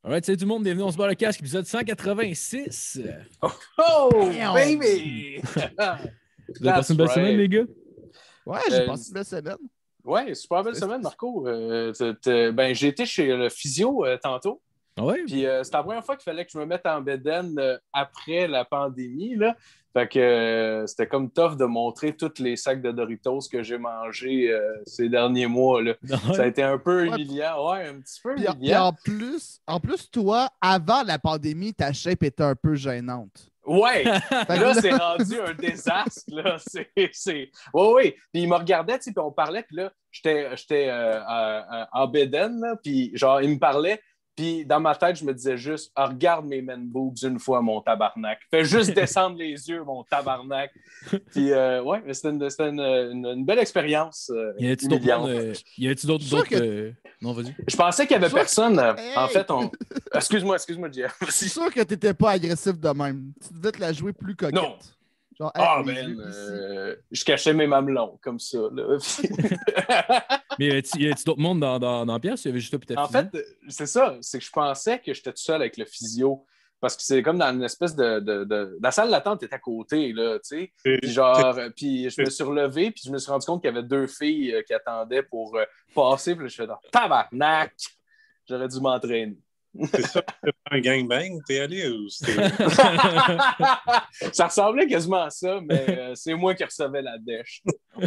Alright, salut tout le monde, bienvenue on se bat le casque, épisode 186. Oh, baby! Vous avez passé une belle semaine, les gars? Ouais, j'ai passé une belle semaine. Ouais, super belle semaine, Marco. J'ai été chez le physio tantôt. Ouais. Puis c'était la première fois qu'il fallait que je me mette en bedaine après la pandémie. Là. Fait que c'était comme tough de montrer tous les sacs de Doritos que j'ai mangés ces derniers mois. Là. Ouais. Ça a été un peu humiliant. Ouais, un petit peu Puis humiliant. en plus, toi, avant la pandémie, ta shape était un peu gênante. Ouais, là, c'est rendu un désastre. Là. Oui. Puis il me regardait, puis on parlait, puis là, j'étais en bedaine, là, puis genre, il me parlait, puis dans ma tête, je me disais juste, regarde mes man boobs une fois, mon tabarnak. Fais juste descendre les yeux, mon tabarnak. Puis, ouais, mais c'était une belle expérience. Y a-tu d'autres. Non, vas-y. Je pensais qu'il n'y avait personne. Hey! En fait, Excuse-moi, Jeff. Je suis sûr que tu n'étais pas agressif de même. Tu devais te la jouer plus coquette. Non. Genre, je cachais mes mamelons comme ça. Là. Mais y a-tu d'autres mondes dans la pièce? Il y avait juste toi et ta En physio? fait, c'est ça. C'est que je pensais que j'étais tout seul avec le physio. Parce que c'est comme dans une espèce de... La salle d'attente est à côté, là, tu sais. Puis je me suis relevé, puis je me suis rendu compte qu'il y avait deux filles qui attendaient pour passer. Puis là, je fais « Tabarnak! » J'aurais dû m'entraîner. C'est ça, c'est un gangbang, t'es allé ou c'était... Ça ressemblait quasiment à ça, mais c'est moi qui recevais la dèche.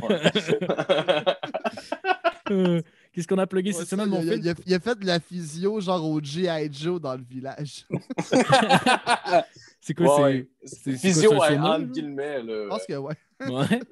Qu'est-ce qu'on a plugué cette semaine, mon fils? Il a fait de la physio genre au G.I. Joe dans le village. C'est quoi, Ouais, c'est physio quoi, c'est un entre sauna, guillemets. Là. Je pense que ouais. Ouais.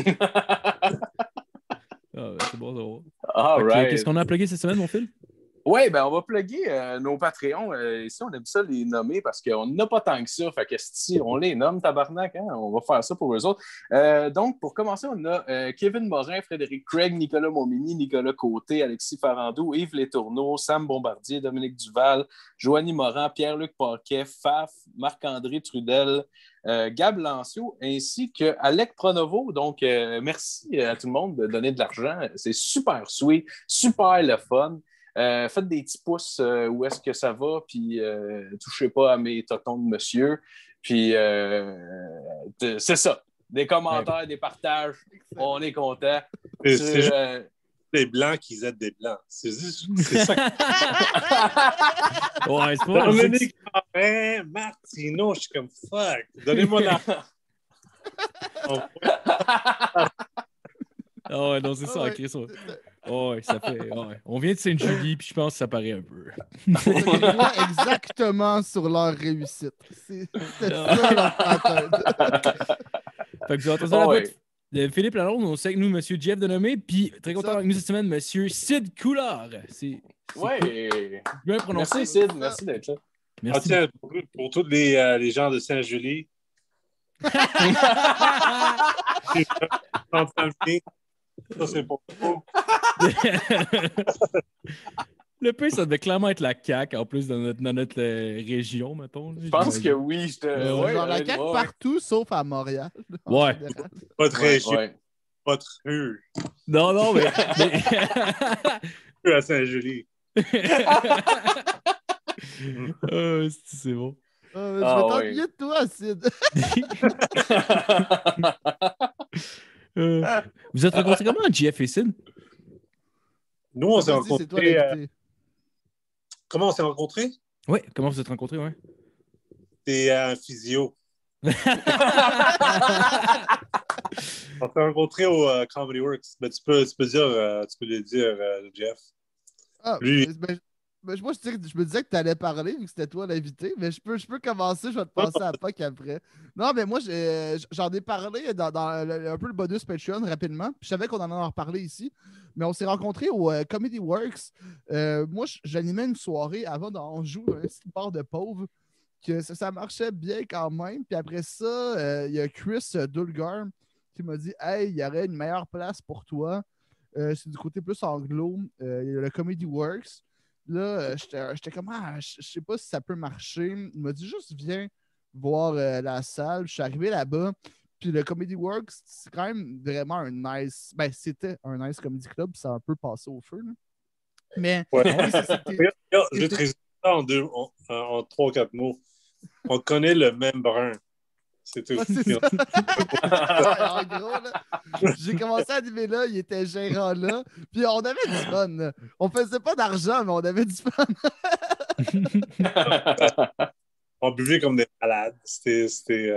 C'est bon, c'est bon. All right. Qu'est-ce qu'on a plugué cette semaine, mon fils? Oui, ben on va plugger nos Patreons. Ici, on aime ça les nommer parce qu'on n'a pas tant que ça. Fait que si on les nomme, tabarnak, hein, on va faire ça pour eux autres. Donc, pour commencer, on a Kevin Morin, Frédéric Craig, Nicolas Momini, Nicolas Côté, Alexis Farandou, Yves Létourneau, Sam Bombardier, Dominique Duval, Joanie Morin, Pierre-Luc Paquet, Faf, Marc-André Trudel, Gab Lancio, ainsi que Alec Pronovo. Donc, merci à tout le monde de donner de l'argent. C'est super sweet, super le fun. Faites des petits pouces où est-ce que ça va, puis touchez pas à mes totons de monsieur. Puis c'est ça. Des commentaires, des partages, on est content. C'est juste les Blancs qui aident des Blancs. C'est ça. Ouais, c'est pas Dominique Morin, Martino, je suis comme fuck. Donnez-moi l'argent. Ah ouais, non, c'est ça, Chris. Ouais, ça fait. Ouais. On vient de Saint-Julie, puis je pense que ça paraît un peu. Je vois exactement sur leur réussite. C'est ça leur pattern. Fait que vous avez entendu la voix de Philippe Lalonde, on sait avec nous, M. Jeff Denomé, puis très content avec nous cette semaine, M. Sid Coulard. Ouais. Bien prononcé. Merci, Sid. Merci d'être là. Merci. Tiens, pour tous les gens de Saint-Julie. Ça, c'est pour vous. Le pays, ça devait clairement être la CAQ, en plus, dans notre région, mettons. Je pense que oui. Genre la CAQ partout, sauf à Montréal. Ouais. Pas de région. Ouais. Pas de rue. Non, mais... À Saint-Julie. C'est bon. Je vais t'ennuyer de toi, Sid. Vous êtes rencontrés comment, Jeff et Sid? Nous, on s'est Vas-y, c'est toi rencontrés. l'invité. Comment on s'est rencontrés? Oui, comment vous êtes rencontrés, ouais? T'es un physio. On s'est rencontrés au Comedy Works. Ben, tu peux le dire, Jeff. Ah, Lui. Moi, je me disais que tu allais parler vu que c'était toi l'invité, mais je peux commencer, je vais te passer à POC après. Non, mais moi, j'en ai parlé dans un peu le bonus Patreon rapidement. Puis je savais qu'on en a reparlé ici, mais on s'est rencontrés au Comedy Works. Moi, j'animais une soirée avant d'en jouer un petit bar de pauvres, que ça marchait bien quand même. Puis après ça, il y a Chris Dulgar qui m'a dit « Hey, il y aurait une meilleure place pour toi. C'est du côté plus anglo. Il y a le Comedy Works. » Là, j'étais comme, je sais pas si ça peut marcher. Il m'a dit juste, viens voir la salle. Je suis arrivé là-bas. Puis le Comedy Works, c'est quand même vraiment un nice. Ben, c'était un nice comedy club. Ça a un peu passé au feu. Là. Mais. Ouais. Je vais te résumer en 3-4 mots. On connaît le même brun. C'est tout. Ouais, c'est ça. En gros, là, j'ai commencé à animer là, il était gérant là, puis on avait du fun. Là. On faisait pas d'argent, mais on avait du fun. On buvait comme des malades. C'était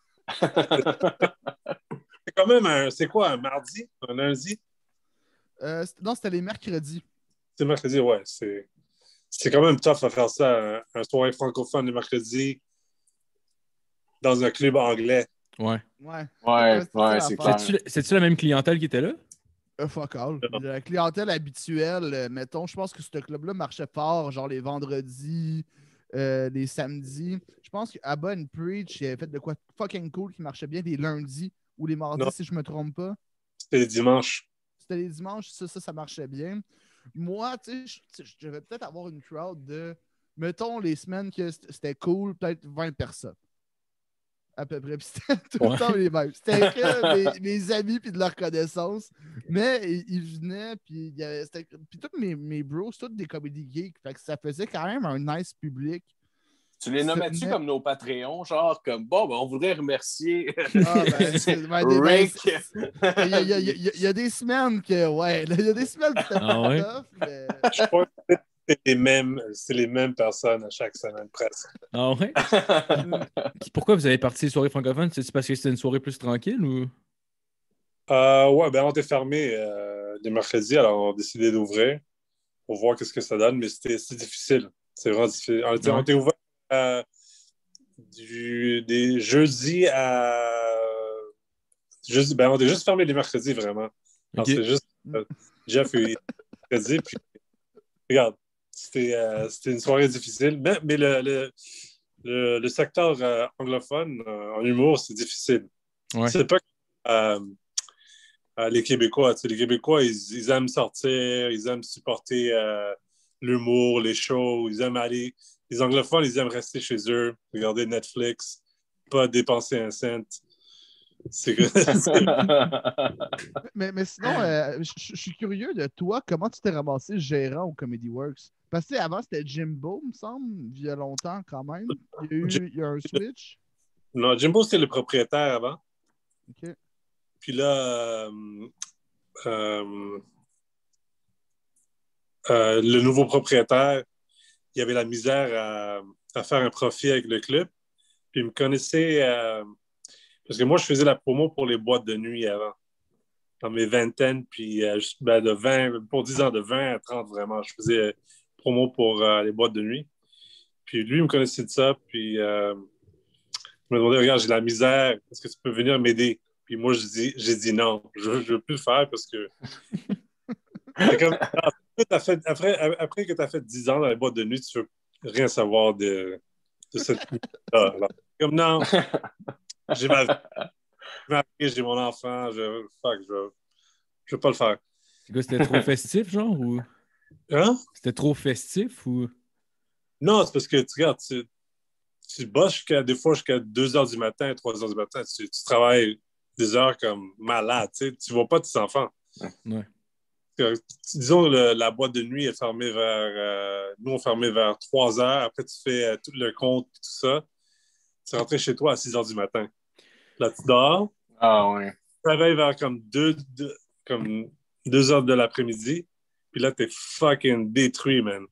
quand même c'est quoi, un mardi? Un lundi? Non, c'était les mercredis. C'est mercredi, ouais. C'est quand même tough à faire ça, un soirée francophone le mercredi dans un club anglais. Ouais. Ouais, c'est clair. C'est-tu la même clientèle qui était là? Fuck all. La clientèle habituelle, mettons, je pense que ce club-là marchait fort, genre les vendredis, les samedis. Je pense qu'à Bonne Preach, il avait fait de quoi fucking cool qui marchait bien les lundis ou les mardis, si je me trompe pas. C'était les dimanches. C'était les dimanches, ça marchait bien. Moi, tu sais, je devais peut-être avoir une crowd de, mettons, les semaines que c'était cool, peut-être 20 personnes. À peu près. Puis c'était tout le temps les mêmes. C'était que mes amis puis de leur connaissance. Mais ils venaient, puis puis tous mes bros, c'est tous des comédie geeks. Fait que ça faisait quand même un nice public. Tu les nommais-tu comme nos Patreons, genre comme bon, ben, on voudrait remercier Rick. Rick. Il y a des semaines que, ouais, il y a des semaines que c'était pas tough, mais... Je crois que c'est les mêmes personnes à chaque semaine presque. Ah ouais? Pourquoi vous avez parti les soirées francophones? C'est parce que c'était une soirée plus tranquille ou? Ouais, ben on était fermé les mercredis, alors on a décidé d'ouvrir pour voir qu'est-ce que ça donne, mais c'est difficile. C'est vraiment difficile. On était ouvert des jeudis à jeudi. Ben, on était juste fermé les mercredis, vraiment. Alors, c'est juste Jeff et mercredi, puis regarde, c'était une soirée difficile, mais le secteur anglophone en humour, c'est difficile. Ouais. C'est pas les Québécois. Les Québécois, ils aiment sortir, ils aiment supporter l'humour, les shows, ils aiment aller. Les anglophones, ils aiment rester chez eux, regarder Netflix, pas dépenser un cent. mais sinon, je suis curieux de toi, comment tu t'es ramassé gérant au Comedy Works? Parce que avant, c'était Jimbo, me semble, il y a longtemps quand même. Il y a un switch. Non, Jimbo, c'était le propriétaire avant. OK. Puis là, le nouveau propriétaire, il avait la misère à faire un profit avec le club. Puis il me connaissait parce que moi, je faisais la promo pour les boîtes de nuit avant, dans mes vingtaines, puis de 20, pour 10 ans, de 20 à 30 vraiment. Je faisais promo pour les boîtes de nuit. Puis lui, il me connaissait de ça, puis il me demandait, regarde, j'ai la misère, est-ce que tu peux venir m'aider? Puis moi, j'ai dit non, je ne veux plus le faire parce que c'est comme, après que tu as fait 10 ans dans les boîtes de nuit, tu ne veux rien savoir de cette là. Comme non, j'ai ma vie, j'ai mon enfant, je veux pas le faire. C'était trop festif, genre, ou? Hein? C'était trop festif, ou? Non, c'est parce que tu regardes, tu bosses des fois jusqu'à 2 h du matin, 3 h du matin, tu travailles des heures comme malade, tu ne vois pas tes enfants. Ouais. Disons, la boîte de nuit est fermée nous, on fermait vers 3 h. Après, tu fais tout le compte et tout ça. Tu rentres chez toi à 6 h du matin. Là, tu dors. Ah ouais. Tu travailles vers comme 2 h de l'après-midi. Puis là, t'es fucking détruit, man.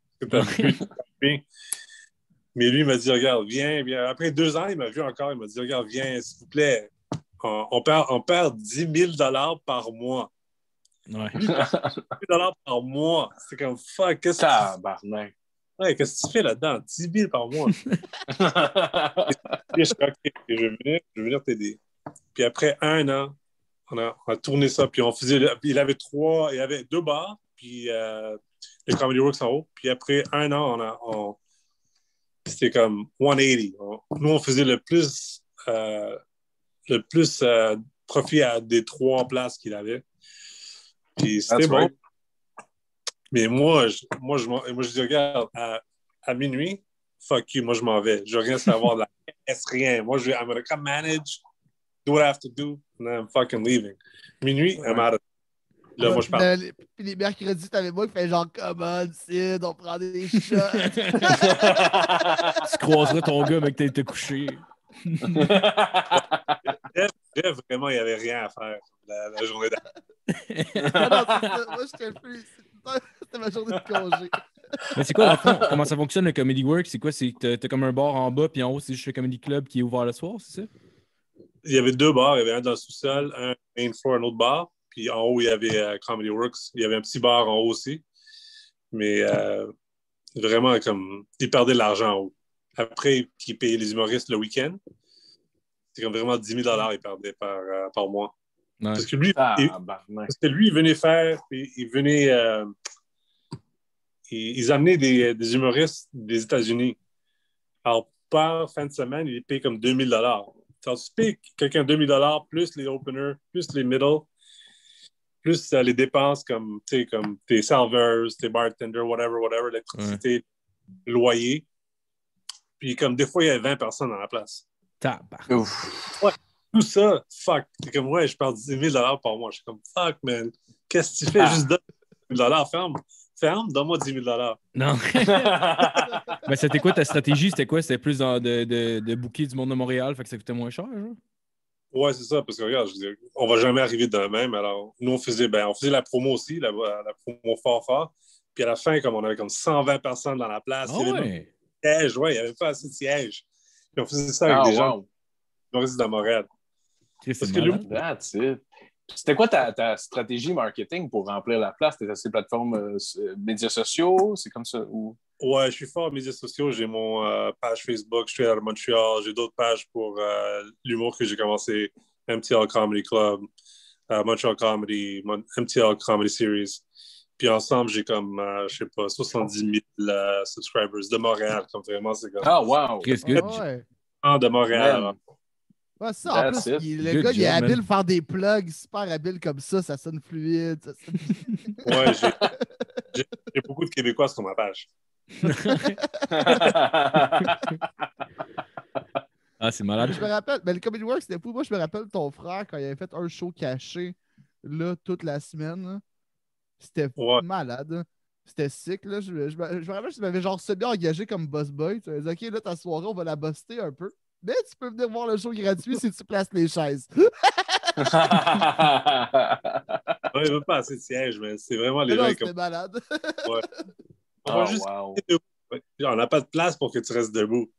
Mais lui, il m'a dit, regarde, viens. Après 2 ans, il m'a vu encore. Il m'a dit, regarde, viens, s'il vous plaît. On perd 10 000 $ par mois. Ouais. 10 000 $ par mois. C'est comme, fuck, qu'est-ce que ouais, qu'est-ce que tu fais là-dedans? 10 000 par mois. Je suis OK, je vais venir t'aider. Puis après 1 an, on a tourné ça. Puis on faisait. Puis il y avait 2 bars, puis les Comedy Works en haut. Puis après 1 an, c'était comme 180. Nous, on faisait le plus profit des 3 places qu'il avait. Puis c'était bon. Right. Mais moi, je dis, regarde, à minuit, fuck you, moi, je m'en vais. Je veux rien savoir de la caisse, rien. Moi, I'm going to come manage, do what I have to do, and then I'm fucking leaving. Minuit, I'm out of Là, moi, je parle. Puis les mercredis, t'avais moi qui fait genre, commode, Sid, on prend des shots. Tu croiserais ton gars, mec, t'es couché. Bref, vraiment, il n'y avait rien à faire la journée Non, non, c'est ça. Moi, j'étais plus. C'était ma journée de congé. Mais c'est quoi, dans le fond, comment ça fonctionne le Comedy Works? C'est quoi? C'est que t'as comme un bar en bas, puis en haut, c'est juste le Comedy Club qui est ouvert le soir, c'est ça? Il y avait 2 bars. Il y avait un dans le sous-sol, un main floor, un autre bar. Puis en haut, il y avait Comedy Works. Il y avait un petit bar en haut aussi. Mais vraiment, comme, ils perdaient de l'argent en haut. Après, ils payaient les humoristes le week-end. C'est comme vraiment 10 000 ils perdaient par mois. Ouais. Parce que lui, il venait faire... Il venait... ils amenaient des humoristes des États-Unis. Alors, par fin de semaine, ils payent comme 2 000 Alors, tu payes quelqu'un 2 000 plus les openers, plus les middle, plus les dépenses comme tes serveurs, tes bartenders, whatever, l'électricité, loyer. Puis comme des fois, il y a 20 personnes dans la place. Ouais, tout ça, fuck. C'est comme, ouais, je perds 10 000 par mois. Je suis comme, fuck, man. Qu'est-ce que tu fais? Juste donne 10 000 ferme, donne-moi 10 000 Non. Mais c'était quoi ta stratégie? C'était quoi? C'était plus de booker du monde de Montréal, fait que ça coûtait moins cher, genre? Ouais, c'est ça, parce que regarde, je veux dire, on va jamais arriver de même. Alors, nous, on faisait la promo aussi, la promo fort. Puis à la fin, comme on avait comme 120 personnes dans la place, il y avait même sièges, il n'y avait pas assez de sièges. Puis on faisait ça avec des gens de Montréal. Parce que That's it. C'était quoi ta stratégie marketing pour remplir la place? T'es sur ces plateformes médias sociaux? C'est comme ça? Ou... Ouais, je suis fort en médias sociaux. J'ai mon page Facebook, je suis à Montréal. J'ai d'autres pages pour l'humour que j'ai commencé. MTL Comedy Club, Montreal Comedy, MTL Comedy Series. Puis ensemble, j'ai comme, je sais pas, 70 000 subscribers de Montréal. Comme vraiment, c'est comme... Ah, wow! Qu'est-ce que... De Montréal. Ouais, ça, en plus, le gars, il est habile à faire des plugs super habile comme ça sonne fluide. Ouais, j'ai beaucoup de Québécois sur ma page. Ah, c'est malade. Je me rappelle, mais le Comedy Works, c'était fou. Moi, je me rappelle ton frère quand il avait fait un show caché là, toute la semaine. Là. C'était malade. C'était sick. Là. Je me rappelle, tu m'avais genre semi-engagé comme boss boy. Tu m'avais dit, OK, là, ta soirée, on va la buster un peu. Mais tu peux venir voir le show gratuit si tu places les chaises. Ouais, il ne veut pas assez de sièges, mais c'est vraiment les gens. C'était malade. Ouais. On va juste debout. On n'a pas de place pour que tu restes debout.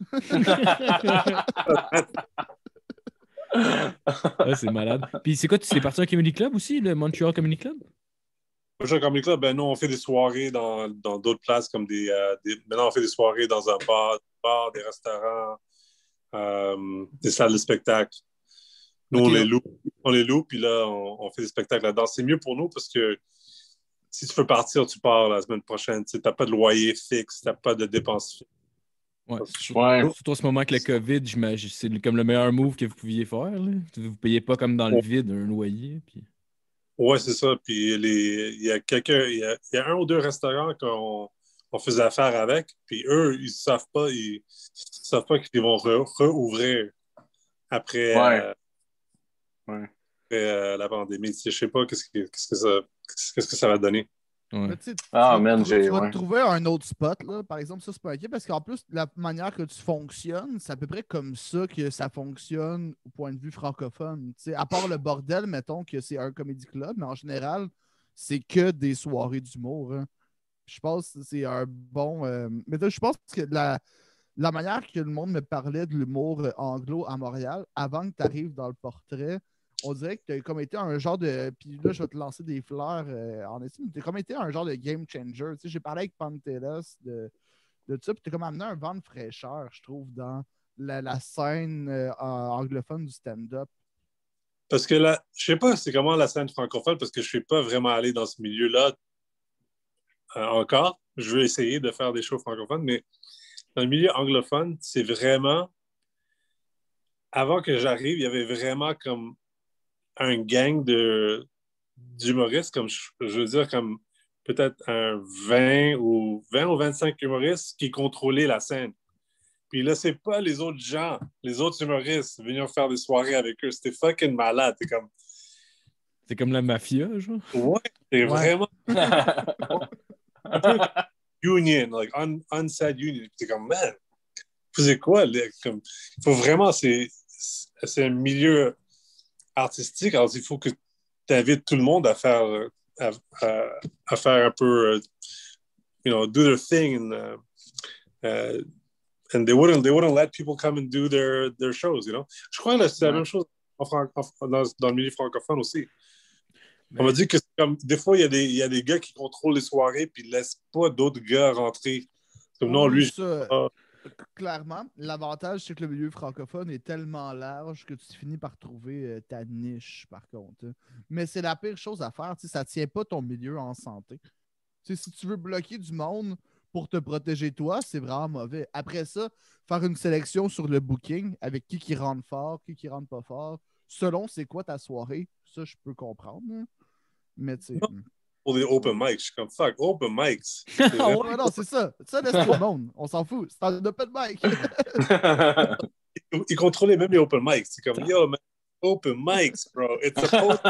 Ouais, c'est malade. Puis c'est quoi, tu t'es parti à un Comedy Club aussi, le Montreal Comedy Club? Montreal Comedy Club, nous, on fait des soirées dans d'autres places comme maintenant, on fait des soirées dans un bar, des restaurants, des salles de spectacle. Nous, on les loue, puis là, on fait des spectacles là-dedans. C'est mieux pour nous parce que si tu veux partir, tu pars la semaine prochaine. Tu n'as pas de loyer fixe, tu n'as pas de dépenses fixes. Ouais. Surtout en ce moment avec le COVID, j'imagine c'est comme le meilleur move que vous pouviez faire. Là. Vous ne payez pas comme dans le vide un loyer. Puis... Oui, c'est ça. Puis il y a un ou deux restaurants qu'on faisait affaire avec, puis eux, ils savent pas qu'ils vont rouvrir après, la pandémie. Je sais pas qu'est-ce que ça va donner. Ouais. Tu vas te trouver un autre spot, là. Par exemple, ça, c'est pas OK, parce qu'en plus, la manière que tu fonctionnes, c'est à peu près comme ça que ça fonctionne au point de vue francophone. T'sais, à part le bordel, mettons que c'est un comédie club, mais en général, c'est que des soirées d'humour. Hein. Je pense que c'est un bon... Mais je pense que la manière que le monde me parlait de l'humour anglo à Montréal, avant que tu arrives dans le portrait, on dirait que tu as comme été un genre de. Puis là, je vais te lancer des fleurs en estime. Tu as comme été un genre de game changer. Tu sais, j'ai parlé avec Pantelis de ça, puis tu as comme amené un vent de fraîcheur, je trouve, dans la scène anglophone du stand-up. Parce que là, je sais pas c'est comment la scène francophone, parce que je suis pas vraiment allé dans ce milieu-là encore. Je veux essayer de faire des shows francophones, mais dans le milieu anglophone, c'est vraiment. Avant que j'arrive, il y avait vraiment comme un gang d'humoristes, comme je veux dire, comme peut-être un 20 ou 25 humoristes qui contrôlaient la scène. Puis là, c'est pas les autres gens, les autres humoristes venir faire des soirées avec eux. C'était fucking malade. C'est comme la mafia, genre. Ouais, c'est vraiment un peu union, like unsaid union. T'es comme, man, vous faisiez quoi? Comme, il faut vraiment, c'est un milieu artistique, alors il faut que tu invites tout le monde à faire, à faire un peu, do their thing. And they wouldn't let people come and do their shows, you know. Je crois que c'est la même chose dans le milieu francophone aussi. On m'a dit que comme, des fois, il y a des gars qui contrôlent les soirées puis ils ne laissent pas d'autres gars rentrer. Comme non, lui, clairement, l'avantage, c'est que le milieu francophone est tellement large que tu finis par trouver ta niche, par contre. Mais c'est la pire chose à faire. Ça ne tient pas ton milieu en santé. Si tu veux bloquer du monde pour te protéger toi, c'est vraiment mauvais. Après ça, faire une sélection sur le booking avec qui rentre fort, qui rentre pas fort, selon c'est quoi ta soirée, ça, je peux comprendre. Hein. Mais tu sais... Pour les open mics, je suis comme fuck, open mics. Ouais, non, c'est ça. Ça laisse tout le monde. On s'en fout. C'est un open mic. Ils contrôlaient même les open mics. C'est comme, yo, man, open mics, bro. It's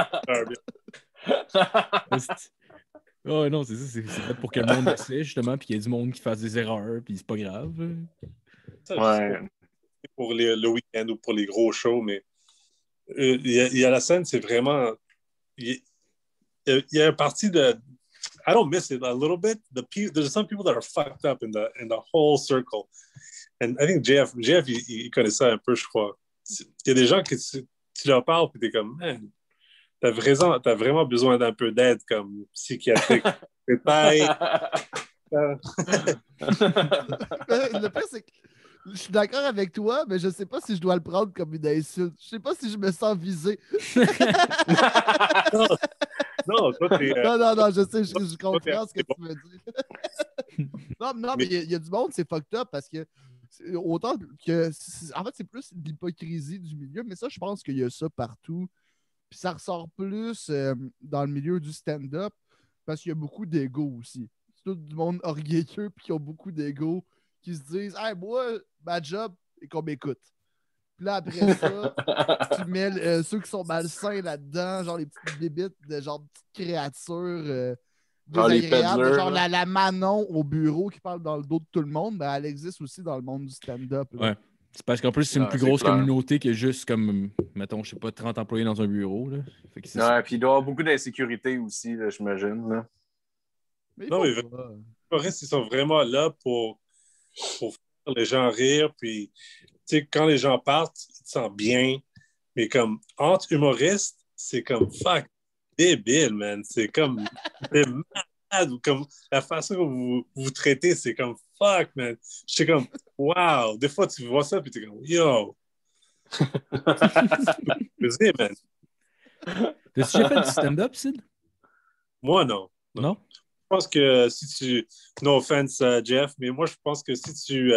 a poster. Oh non, c'est ça. C'est fait pour que le monde le sait, justement, puis qu'il y ait du monde qui fasse des erreurs, puis c'est pas grave. Ouais. Pour le week-end ou pour les gros shows, mais il y a la scène, c'est vraiment... Il y a un parti de... I don't miss it a little bit. There's some people that are fucked up in the whole circle. And I think JF il connaît ça un peu, je crois. Il y a des gens que tu leur parles et t'es comme, man, t'as vraiment besoin d'un peu d'aide comme psychiatrique. Le pire, c'est que je suis d'accord avec toi, mais je sais pas si je dois le prendre comme une insulte. Je sais pas si je me sens visé. Non, toi, t'es... Non, je sais, je comprends ce que tu veux dire. non, mais il y a du monde, c'est fucked up parce que autant que... En fait, c'est plus de l'hypocrisie du milieu, mais ça, je pense qu'il y a ça partout. Puis ça ressort plus dans le milieu du stand-up parce qu'il y a beaucoup d'ego aussi. C'est tout du monde orgueilleux puis qui ont beaucoup d'ego qui se disent « Hey, moi, ma job, c'est qu'on m'écoute. » Puis là, après ça, tu mets ceux qui sont malsains là-dedans, genre les petites bébites, de genre petites créatures désagréables, genre la Manon au bureau qui parle dans le dos de tout le monde, ben, elle existe aussi dans le monde du stand-up. Ouais. C'est parce qu'en plus, c'est une plus grosse communauté que juste comme, mettons, je sais pas, 30 employés dans un bureau. Là. Fait que ouais, puis il doit y avoir beaucoup d'insécurité aussi, là, j'imagine. Là. Non, mais les humoristes, ils sont vraiment là pour faire les gens rire. Puis, tu sais, quand les gens partent, ils se sentent bien. Mais comme, entre humoristes, c'est comme, fuck, débile, man. C'est comme, c'est malade. Comme, la façon que vous traitez, c'est comme, fuck, man. Je suis comme, wow. Des fois, tu vois ça, puis tu es comme, yo. Vas-y, man. T'as-tu déjà fait du stand-up, Sid? Moi, non. Non? Je pense que si tu... No offense, Jeff, mais moi, je pense que si tu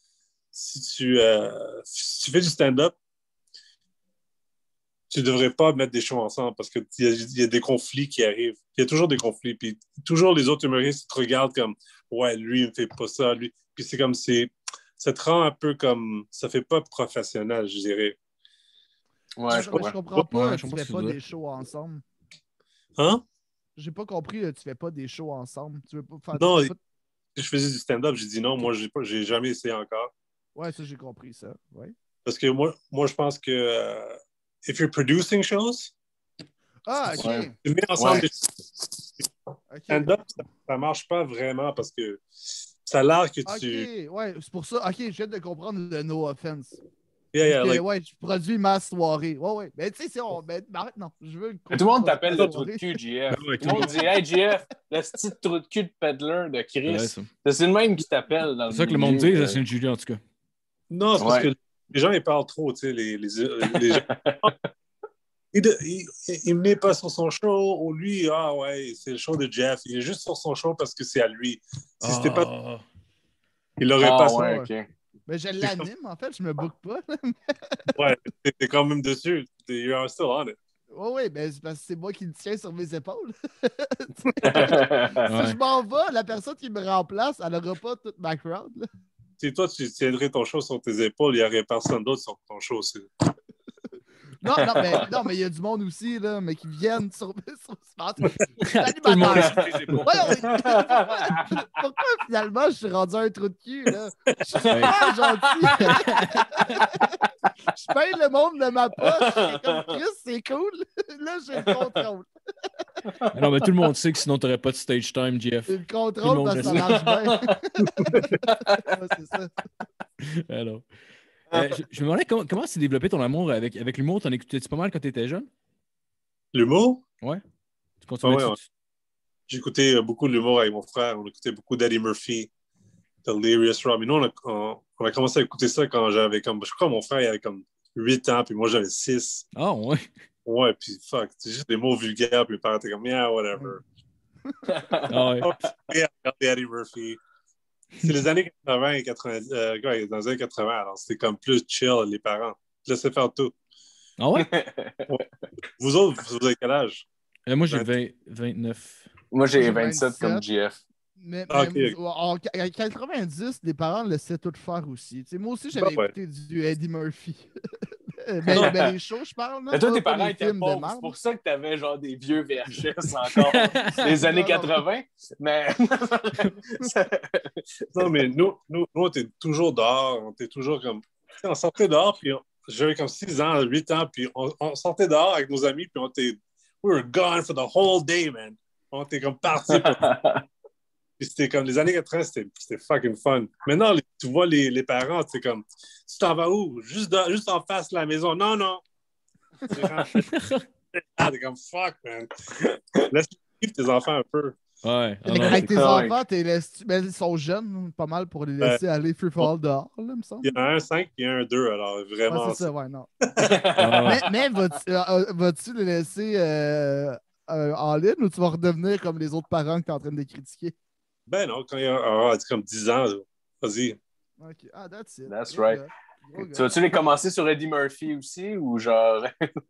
fais du stand-up, tu ne devrais pas mettre des shows ensemble parce qu'il y a des conflits qui arrivent. Il y a toujours des conflits. Puis toujours les autres humoristes te regardent comme « Ouais, lui, il ne me fait pas ça. » Lui. Puis c'est comme ça te rend un peu comme... Ça ne fait pas professionnel, je dirais. Ouais, je comprends pas. Tu ne fais pas des shows ensemble. Hein? J'ai pas compris, tu fais pas des shows ensemble. Tu veux pas faire non, je faisais du stand-up, j'ai dit non, moi, j'ai jamais essayé encore. Ouais, ça, j'ai compris ça. Ouais. Parce que moi je pense que if you're producing shows, OK. Tu mets ensemble des Okay. stand-up, ça marche pas vraiment parce que ça a l'air que tu... OK, ouais, c'est pour ça. OK, je viens de comprendre le no offense. Yeah, ouais, je produis ma soirée. Ouais. Mais tu sais, si on. Mais non, je veux. Tout le monde t'appelle le trou de cul, JF. Tout le monde dit Hey, JF, le petit trou de cul de peddler de Chris. Ouais, c'est le même qui t'appelle. C'est ça que le monde dit, c'est une Julie, en tout cas. Non, c'est parce que les gens, ils parlent trop, tu sais, les gens. Il ne met pas sur son show, ou lui, ah ouais, c'est le show de Jeff. Il est juste sur son show parce que c'est à lui. Si c'était pas. Il l'aurait pas ouais, OK. Mais je l'anime, en fait, je me book pas. Ouais, t'es quand même dessus. You're still on it. Oui, mais c'est parce que c'est moi qui le tiens sur mes épaules. Si je m'en vais, la personne qui me remplace, elle n'aura pas toute ma crowd. Là. Si toi, tu tiendrais ton show sur tes épaules, il n'y aurait personne d'autre sur ton show. Non, mais il y a du monde aussi, là, mais qui viennent sur Smart. Tout le monde est Pourquoi finalement je suis rendu un trou de cul, là? Je suis super gentil. Je paye le monde de ma poche. C'est comme Chris, c'est cool. Là, j'ai le contrôle. Non, mais tout le monde sait que sinon, t'aurais pas de stage time, Jeff. J'ai le contrôle parce que ça marche bien. Ouais, c'est ça. Alors. Je me demandais comment s'est développé ton amour avec l'humour. T'en écoutais-tu pas mal quand t'étais jeune? L'humour? Ouais. Tu continues Ouais. J'écoutais beaucoup de l'humour avec mon frère. On écoutait beaucoup d'Eddie Murphy, Delirious Rob. Mais nous, on a commencé à écouter ça quand j'avais comme... Je crois que mon frère il avait comme 8 ans, puis moi j'avais 6. Ah, ouais. Ouais, puis fuck, c'est juste des mots vulgaires, puis mes parents étaient comme, yeah, whatever. Ah, ouais. Regardez Eddie Murphy. C'est les années 80 et 90. Dans les années 80, alors c'était comme plus chill, les parents. Je laissais faire tout. Ah, ouais? Ouais. Vous autres, vous avez quel âge? Moi, j'ai 29. Moi, j'ai J'ai 27 comme 27. GF. Mais Ok. en 90, les parents laissaient tout faire aussi. Tu sais, moi aussi, j'avais écouté du Eddie Murphy. mais les shows, je parle. Là, Mais toi, tes pas parents les étaient films de pauvres. merde. C'est pour ça que t'avais genre des vieux VHS encore des années 80. Mais. Non, mais nous, on était toujours dehors. On était toujours comme. On sortait dehors, puis j'avais comme 6 ans, 8 ans, puis on sortait dehors avec nos amis, puis on était. We were gone for the whole day, man. On était comme partis. Puis c'était comme les années 80, c'était fucking fun. Maintenant, tu vois les parents, c'est comme, tu t'en vas où? Juste en face de la maison. Non. T'es comme, fuck, man. Laisse vivre tes enfants un peu. Ouais. Avec tes enfants, ils sont jeunes, pas mal pour les laisser aller free fall dehors, là, me semble. Il y en a un 5 et un 2, alors vraiment. Ouais, c'est ça, ouais, non. Ah, mais vas-tu les laisser en ligne ou tu vas redevenir comme les autres parents que tu es en train de critiquer? Ben non, quand il aura comme 10 ans, vas-y. Ok. Ah, that's it. That's right. Tu vas-tu les commencer sur Eddie Murphy aussi ou genre.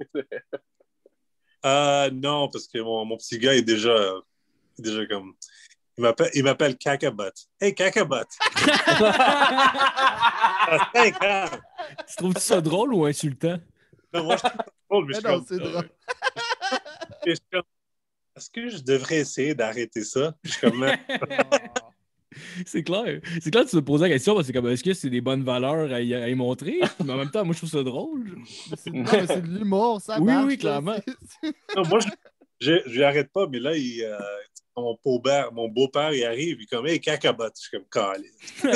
Non, parce que mon petit gars est déjà comme. Il m'appelle Cacabutt. Hey, Cacabutt! À 5 ans! Tu trouves ça drôle ou insultant? Non, moi, je trouve ça drôle, mais Mais non, c'est drôle. je suis comme, est-ce que je devrais essayer d'arrêter ça? Puis je suis comme, C'est clair. C'est clair que tu te poses la question parce que comme est-ce que c'est des bonnes valeurs à y montrer? Mais en même temps, moi je trouve ça drôle. Non, mais c'est de l'humour, ça Oui, marche. oui, clairement. non, moi, je lui arrête pas, mais là, mon beau-père, il arrive, il est comme, hey, Cacabutt. Je suis comme, calé.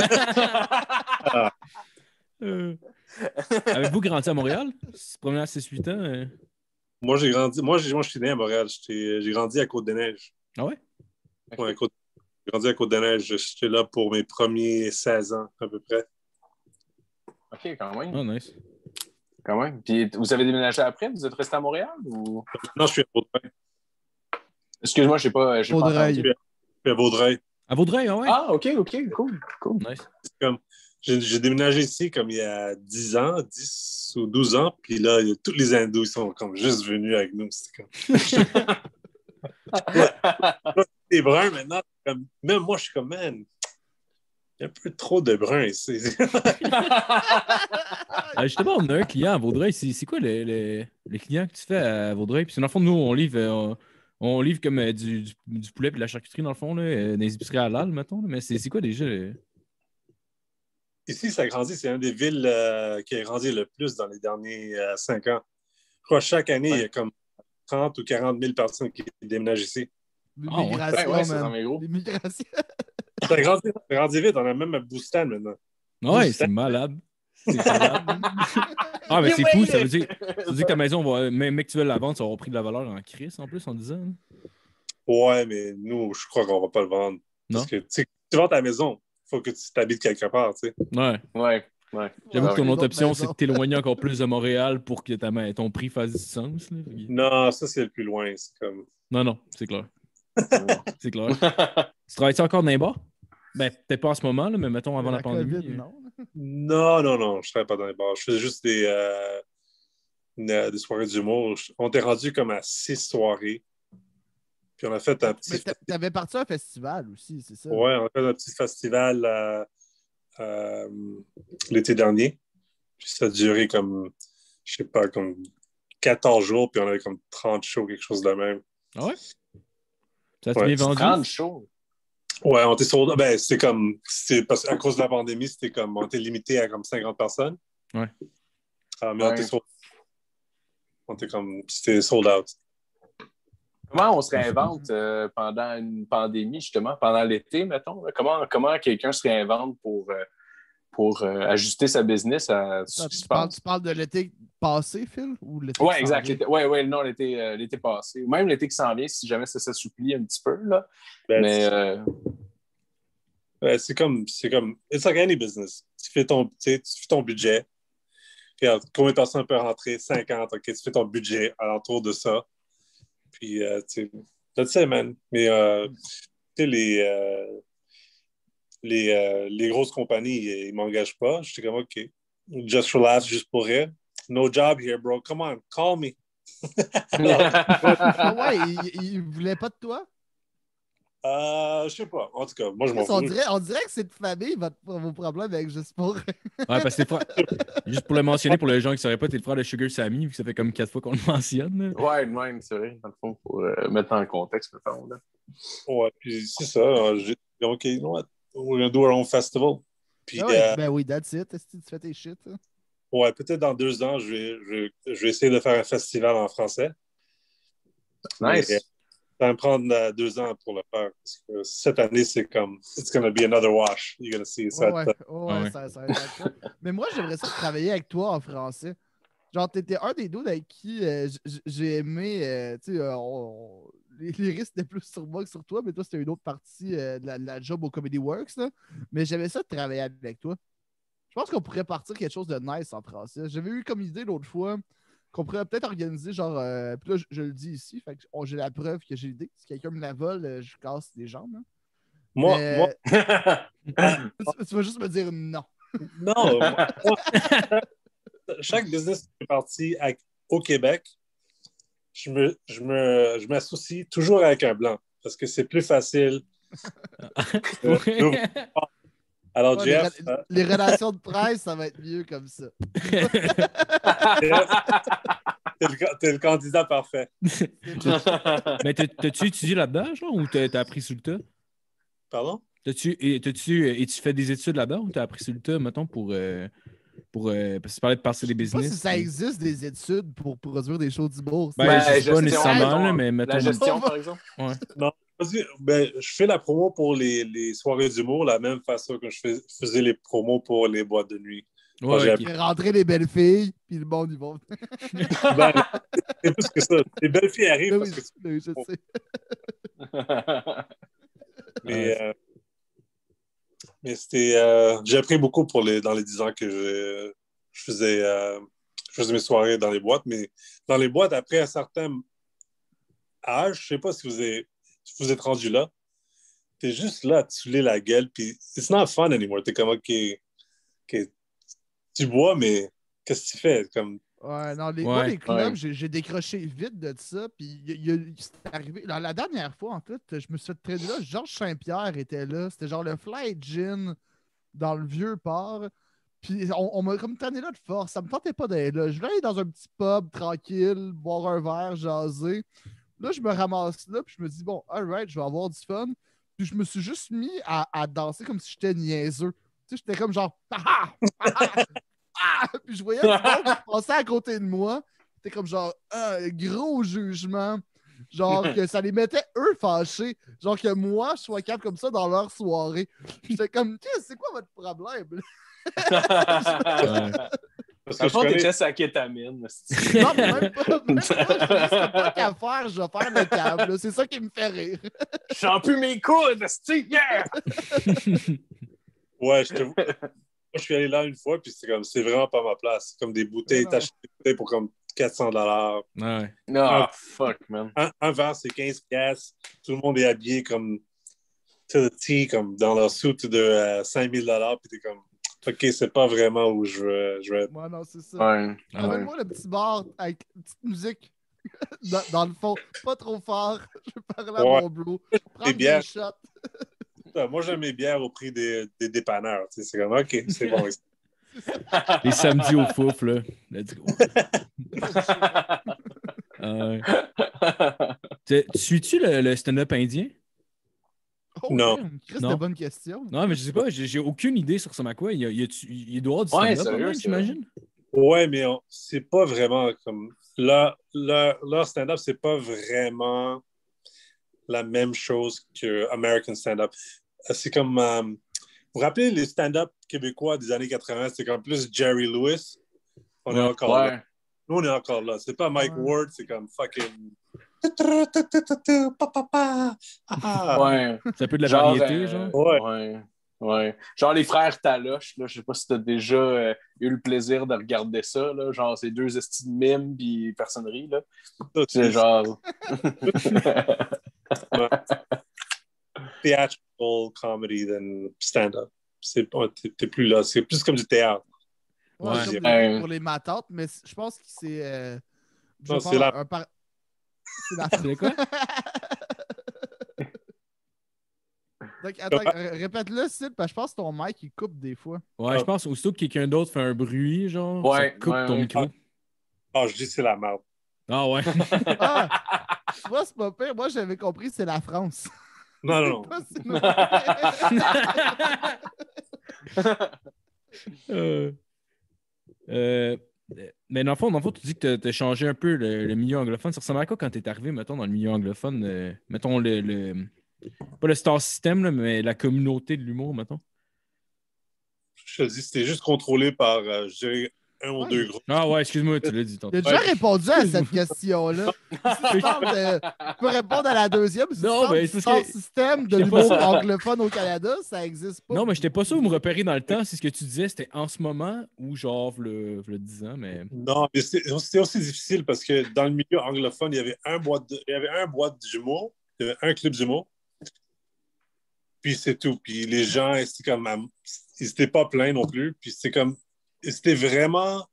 Avez-vous grandi à Montréal? C'est promené à 6-8 ans? Moi, je suis né à Montréal. J'ai grandi à Côte-des-Neiges. Ah ouais? Ouais, j'ai grandi à Côte-des-Neiges. J'étais là pour mes premiers 16 ans, à peu près. OK, quand même. Oh, nice. Quand même. Puis vous avez déménagé après? Vous êtes resté à Montréal? Ou... Non, je suis à Vaudreuil. Excuse-moi, je n'ai pas entendu. Je suis à Vaudreuil. À Vaudreuil, ah ouais? Ah, OK, cool. Nice. Comme, j'ai déménagé ici comme il y a 10 ans, 10 ou 12 ans, puis là, tous les hindous, ils sont comme juste venus avec nous. C'est comme... Les bruns, maintenant, comme... même moi, je suis comme, man, il y a un peu trop de bruns ici. Justement, on a un client à Vaudreuil. C'est quoi les clients que tu fais à Vaudreuil? Puis dans le fond, nous, on livre comme du poulet et de la charcuterie, dans le fond, là, dans les épiceries halal, mettons. Mais c'est quoi déjà? Ici, ça grandit. C'est une des villes qui a grandi le plus dans les derniers 5 ans. Je crois que chaque année, il y a comme 30 ou 40 000 personnes qui déménagent ici. L'immigration, c'est dans mes gros. L'immigration. Ça a grandi vite. On a même un boostan maintenant. Ouais, c'est malade. C'est malade. Ah, mais c'est fou. Ça veut dire que ta maison, même que tu veux la vendre, ça aura pris de la valeur en crise, en plus, en disant. Hein? Ouais, mais nous, je crois qu'on va pas le vendre. Non? Parce que, tu sais, tu vends ta maison, il faut que tu t'habites quelque part, tu sais. Ouais. Ouais. J'avoue que ton les autre autres option, c'est maisons. de t'éloigner encore plus de Montréal pour que ton prix fasse du sens. Là. Non, ça, c'est le plus loin. C'est comme... Non, c'est clair. C'est clair. Tu travailles-tu encore dans les bars? Ben, peut-être pas en ce moment, là, mais mettons avant la pandémie. COVID, non. Non, je ne travaille pas dans les bars. Je faisais juste des soirées d'humour. On était rendu comme à 6 soirées. Puis on a fait un petit... Mais t'avais parti à un festival aussi, c'est ça? Ouais, on a fait un petit festival l'été dernier. Puis ça a duré comme, je sais pas, comme 14 jours, puis on avait comme 30 shows, quelque chose de même. Ah ouais? Ça s'est Ouais. bien vendu? 30 shows. Ouais, on était sur. Ben, parce qu'à cause de la pandémie, on était limité à comme 50 personnes. Ouais. Mais on était c'était sold out. Comment on se réinvente pendant une pandémie, justement, pendant l'été, mettons? Là? Comment quelqu'un se réinvente pour ajuster sa business à ce qui se passe? Tu parles de l'été passé, Phil? Ou l'été Oui, qui s'en exact. vient? Oui, non, l'été passé. Ou même l'été qui s'en vient, si jamais ça s'assouplit un petit peu. Là. Ben, Mais ouais, c'est comme. It's like any business. Tu fais ton budget. Regarde, combien de personnes peuvent rentrer? 50. OK, tu fais ton budget alentour de ça. Puis, tu sais, that's it, man. Mais, tu sais, les grosses compagnies, ils m'engagent pas. J'étais comme, OK, just relax, juste pour rire. No job here, bro. Come on, call me. Ah ouais, il voulait pas de toi? Je sais pas. En tout cas, moi, je m'en On fous. dirait que c'est de famille, vos problèmes avec Juste pour. Ouais, parce que juste pour le mentionner, pour les gens qui ne sauraient pas, t'es le frère de Sugar Sammy, vu que ça fait comme 4 fois qu'on le mentionne. Là. ouais, même, c'est vrai, dans le fond, pour mettre en contexte, mettons. Là. Ouais, puis c'est ça. J'ai dit, OK, you know what? We're gonna do our own festival. Puis, Ah ouais, ben oui, that's it. Est-ce que tu fais tes shit? Hein? ouais, peut-être dans 2 ans, je vais essayer de faire un festival en français. Nice. Mais, ça va me prendre 2 ans pour le faire. Parce que cette année, c'est comme, it's gonna be another wash. You're gonna see. Ça va être- Ça va être ça. Mais moi, j'aimerais ça travailler avec toi en français. Genre, t'étais un des deux avec qui j'ai aimé, tu sais, les risques étaient plus sur moi que sur toi, mais toi, c'était une autre partie de la job au Comedy Works, là. Mais j'aimais ça de travailler avec toi. Je pense qu'on pourrait partir quelque chose de nice en français. J'avais eu comme idée l'autre fois qu'on pourrait peut-être organiser, genre, puis là, je le dis ici, fait que j'ai la preuve que j'ai l'idée. Si quelqu'un me la vole, je casse les jambes. Hein. Moi, tu vas juste me dire non. non. Chaque business qui est parti au Québec, je m'associe toujours avec un blanc parce que c'est plus facile. Alors, Ouais, Jeff, les relations de presse, ça va être mieux comme ça. Jeff, t'es le candidat parfait. Mais t'as-tu étudié là-dedans, genre, ou t'as appris sur le tas? Pardon? T'as-tu fait des études là-dedans ou t'as appris sur le tas, mettons, parce que tu parlais de passer des Je sais pas business? si ça existe des études pour produire des shows d'humour. Ben, je sais gestion, pas nécessairement, là, mais la mettons... gestion, par exemple. Ouais. Non, ben, je fais la promo pour les soirées d'humour de la même façon que je faisais les promos pour les boîtes de nuit. Ouais, Fait rentrer les belles filles, puis le monde, ils vont. Ben, c'est plus que ça. Les belles filles arrivent Oui, parce que oui, je sais. mais c'était. J'ai appris beaucoup dans les 10 ans que je faisais mes soirées dans les boîtes, mais dans les boîtes, après un certain âge, je sais pas si vous êtes rendu là, t'es juste là à te saouler la gueule, puis it's not fun anymore. T'es comme, OK, tu bois, mais qu'est-ce que tu fais? Comme... Ouais, non, moi, les clubs, j'ai décroché vite de ça. Puis c'est arrivé. La dernière fois, en fait, je me suis fait traîner là. Georges Saint-Pierre était là. C'était genre le Fly Gin dans le vieux port. Puis on m'a comme traîné là de force. Ça me tentait pas d'être là. Je voulais aller dans un petit pub tranquille, boire un verre, jaser. Là, je me ramasse là. Puis je me dis, bon, alright, je vais avoir du fun. Puis je me suis juste mis à danser comme si j'étais niaiseux. Tu sais, j'étais comme genre, ah ah ah! Puis je voyais du monde qui passait à côté de moi. C'était comme genre, gros jugement. Genre que ça les mettait eux fâchés. Genre que moi, je sois capable comme ça dans leur soirée. J'étais comme, c'est quoi votre problème? Parce À fond, t'étais sa kétamine. Non, même pas. Je sais pas qu'à faire, je vais faire le câble. C'est ça qui me fait rire. Je sens plus mes coudes, yeah! Ouais, je te vois. Moi, je suis allé là une fois, puis c'est vraiment pas ma place. C'est comme des bouteilles, t'achètes des bouteilles pour comme 400$. Ouais. Non, fuck, man. Un verre, c'est 15$. Tout le monde est habillé comme, tu sais, comme dans leur suit de 5000$, puis t'es comme, OK, c'est pas vraiment où je veux être. Ouais, non, c'est ça. Ouais. Amène-moi le petit bar avec une petite musique dans le fond. Pas trop fort. Je vais parler à mon bro. Prendre des shots. Moi, j'aime mes bières au prix des dépanneurs. C'est comme, OK, c'est bon. Les samedis au fouf, là. Let's go. Ouais. Tu suis-tu le stand-up indien? Oh, Non. damn, Chris, Non. de bonne question. Non, mais je sais pas, j'ai aucune idée sur ça. Quoi. Il doit y avoir du Ouais, stand-up, sérieux, même, c'est vrai. j'imagine. Ouais, mais c'est pas vraiment comme. Leur stand-up, c'est pas vraiment la même chose que American stand-up. C'est comme. Vous vous rappelez les stand-up québécois des années 80? C'est comme plus Jerry Lewis. On est Ouais. encore là. Ouais. Nous, on est encore là. C'est pas Mike Ouais. Ward, c'est comme fucking. Ouais. C'est un peu de la Genre, variété, genre. Ouais. Ouais. Ouais. Genre les frères Taloche, là, je sais pas si t'as déjà eu le plaisir de regarder ça, là, genre ces deux estis de mimes puis personne rit, là. C'est genre... Theatrical comedy than stand-up. T'es plus là. C'est plus comme du théâtre. Ouais, Ouais. comme pour les matantes, mais je pense que c'est. Non, c'est la. C'est la C'est quoi? Donc, attends, répète-le, Sid, parce que je pense que ton mic, il coupe des fois. Ouais, je pense aussitôt que quelqu'un d'autre fait un bruit, genre, ça Ouais, coupe ouais, ton ouais. micro. Ah, je dis c'est la merde. Ah ouais. Ah! Moi, c'est pas pire. Moi, j'avais compris que c'est la France. Non, non, non. C'est pas Mais dans le fond, tu dis que tu as changé un peu le milieu anglophone. Ça ressemble à quoi quand tu es arrivé, mettons, dans le milieu anglophone? Mettons, pas le star system, là, mais la communauté de l'humour, mettons. Je te dis, c'était juste contrôlé par, je dirais, un ou deux groupes. Ah ouais, excuse-moi, tu l'as dit tantôt. J'ai déjà répondu à cette question-là. Si tu parles tu peux répondre à la deuxième. Si Non, tu parles mais du c'est parce star que- système de j'étais pas l'humour sûr. anglophone au Canada, ça existe pas. Non, mais j'étais pas sûr de me repérer dans le temps si ce que tu disais c'était en ce moment ou genre le 10 ans, mais. Non, mais c'était aussi difficile parce que dans le milieu anglophone, il y avait un boîte d'humour, il y avait un club d'humour, puis c'est tout. Puis les gens, c'était comme, ils n'étaient pas pleins non plus, puis c'était vraiment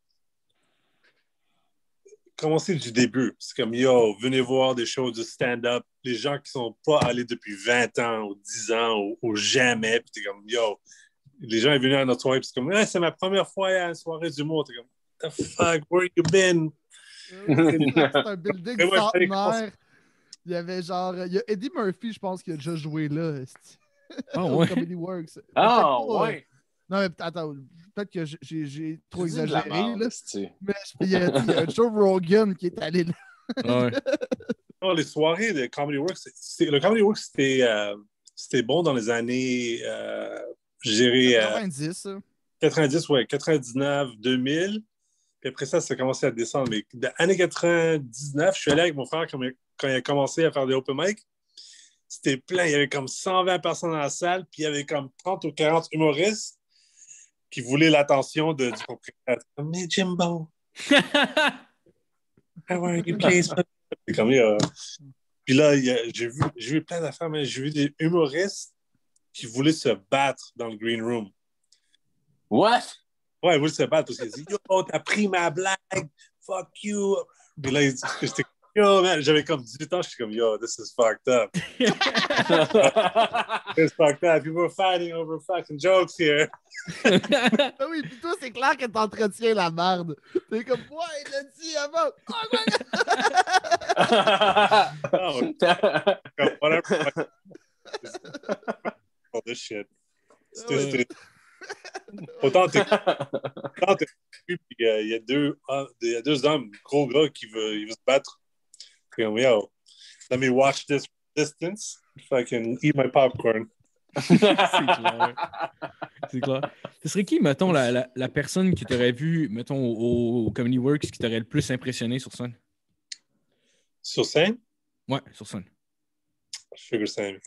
commencé du début. C'est comme, yo, venez voir des shows de stand-up. Les gens qui sont pas allés depuis 20 ans ou 10 ans ou jamais, puis t'es comme, yo, les gens sont venus à notre soirée, puis c'est comme, hey, c'est ma première fois à une soirée d'humour. T'es comme, what the fuck, where you been? C'est un building Mais moi, centenaire. Il y avait genre. Il y a Eddie Murphy, je pense, qui a déjà joué là. Ah Au ouais. Comedy Works. Ah, Peut-être pas, ouais. non, mais attends, peut-être que j'ai trop Tu dis de la exagéré. merde, Là. esti. Mais il y a Joe Rogan qui est allé là. Ah ouais. Non, les soirées de Comedy Works, le Comedy Works, c'était bon dans les années, je dirais, 90. Ça. 90, ouais, 99, 2000. Puis après ça a commencé à descendre. Mais dans les années 99, je suis allé avec mon frère quand il a commencé à faire des open mic. C'était plein. Il y avait comme 120 personnes dans la salle, puis il y avait comme 30 ou 40 humoristes qui voulaient l'attention du propriétaire. Comme, mais Jimbo, how are you, please? C'est comme, puis là, j'ai vu plein d'affaires, mais j'ai vu des humoristes qui voulaient se battre dans le green room. What? Ouais, ils voulaient se battre parce qu'ils disaient, yo, t'as pris ma blague, fuck you. Puis là, j'étais yo, man, j'avais comme 18 ans, j'étais comme, yo, this is fucked up. This is fucked up. People are fighting over fucking jokes here. Ah oui, puis toi, c'est clair que t'entretiens la merde. T'es comme, ouais, il a dit avant. Oh my God. Comme, whatever. All this shit. C'était. Autant t'es. Puis il y a deux hommes, gros gars, qui veulent se battre. Puis comme, yo, let me watch this distance if I can eat my popcorn. C'est clair. C'est clair. Ce serait qui, mettons, la personne qui t'aurait vu, mettons, au Comedy Works, qui t'aurait le plus impressionné sur scène? Sur scène? Ouais, sur scène. Sugar Sammy.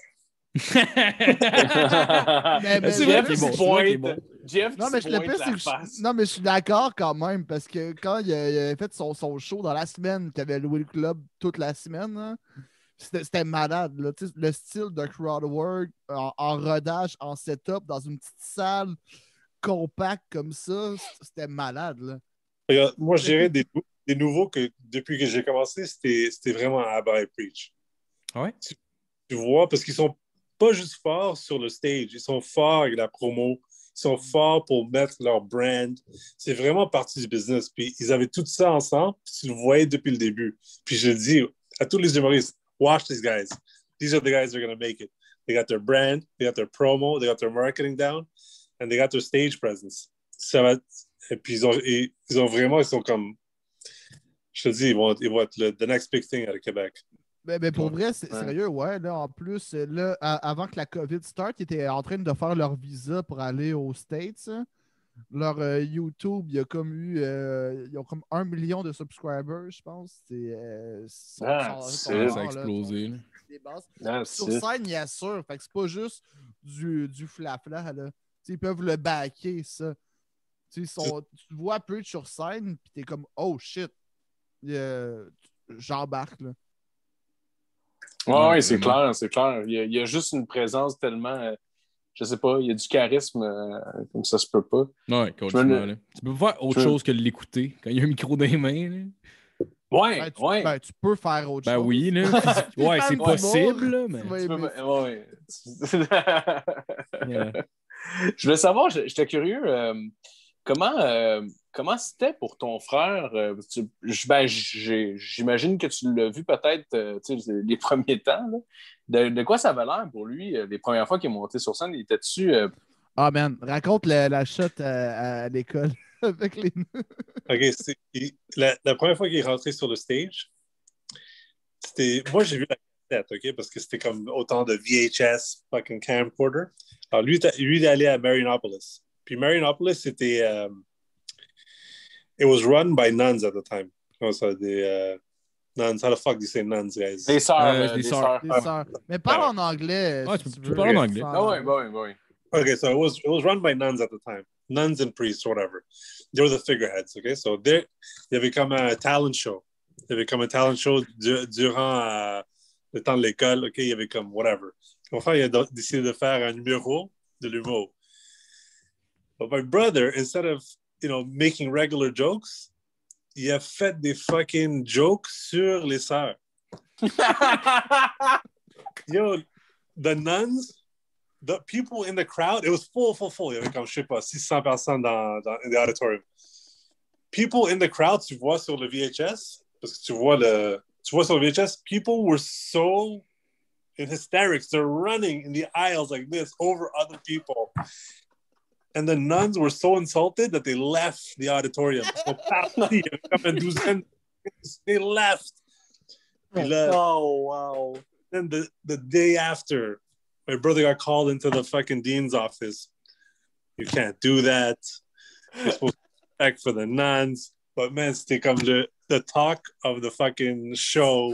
mais C'est Jeff, vrai qu'il est bon. Pointe. Bon. Jeff, non, mais je le pire, c'est que non, mais je suis d'accord quand même, parce que quand il a fait son show dans la semaine, qu'il avait loué le club toute la semaine, hein, c'était malade. Là. Le style de crowd work en rodage, en setup, dans une petite salle compacte comme ça, c'était malade. Là. Regarde, moi, je dirais des nouveaux que depuis que j'ai commencé, c'était vraiment Abba et Preach. Ah ouais? Tu vois, parce qu'ils sont pas juste forts sur le stage, ils sont forts avec la promo, sont forts pour mettre leur brand. C'est vraiment partie du business. Puis ils avaient tout ça ensemble, puis tu le voyais depuis le début. Puis je le dis à tous les humoristes, watch these guys. These are the guys that are going to make it. They got their brand, they got their promo, they got their marketing down, and they got their stage presence. Ça va, et puis ils ont vraiment, ils sont comme, je te dis, ils vont être the next big thing à Québec. Mais pour vrai, c'est sérieux, ouais. Là, en plus, là, avant que la COVID start, ils étaient en train de faire leur visa pour aller aux States. Hein. Leur YouTube, il y a comme eu ils ont comme 1 million de subscribers, je pense. Ça a explosé. Sur scène, il assure. Fait que c'est pas juste du flafla. Là. Ils peuvent le backer, ça. Tu vois peu sur scène, puis t'es comme, oh shit. J'embarque, là. Ouais, c'est clair, c'est clair. Il y a juste une présence tellement, je sais pas, il y a du charisme comme ça se peut pas. Ouais, complètement. Tu peux faire autre chose que de l'écouter quand il y a un micro dans les mains. Là. Ouais, tu peux faire autre chose. Ben oui, là. Ouais, c'est possible, là, mais... Ouais. Yeah. Je voulais savoir, j'étais curieux, comment c'était pour ton frère? J'imagine que tu l'as vu peut-être les premiers temps. Là. De quoi ça avait l'air pour lui? Les premières fois qu'il est monté sur scène, il était-tu... Ah, man, raconte la shot à l'école avec les... OK, la première fois qu'il est rentré sur le stage, moi, j'ai vu la cassette, OK, parce que c'était comme autant de VHS fucking camcorder. Alors, lui, il est allé à Marianopolis. Puis Marianopolis, c'était... it was run by nuns at the time. Comment ça, des nuns? How the fuck do you say nuns, guys? Des sœurs. Des sœurs. Mais parle en anglais. Ouais, tu peux parler en anglais. Oui. Okay, so it was run by nuns at the time. Nuns and priests, whatever. They were the figureheads, okay? So il y avait comme un talent show. Il y avait comme un talent show durant le temps de l'école, OK? Il y avait comme whatever. Mon frère, il a décidé de faire un numéro de l'humour. But my brother, instead of, making regular jokes, il a fait des fucking jokes sur les sœurs. Yo, the nuns, the people in the crowd, it was full. Il y avait comme, je sais pas, 600 personnes dans the auditorium. People in the crowd, tu vois sur le VHS, parce que tu vois sur le VHS, people were so in hysterics. They're running in the aisles like this over other people. And the nuns were so insulted that they left the auditorium. They left. Oh, wow. Then the day after, my brother got called into the fucking dean's office. You can't do that. You're supposed to respect for the nuns. But man, c'était comme the talk of the fucking show.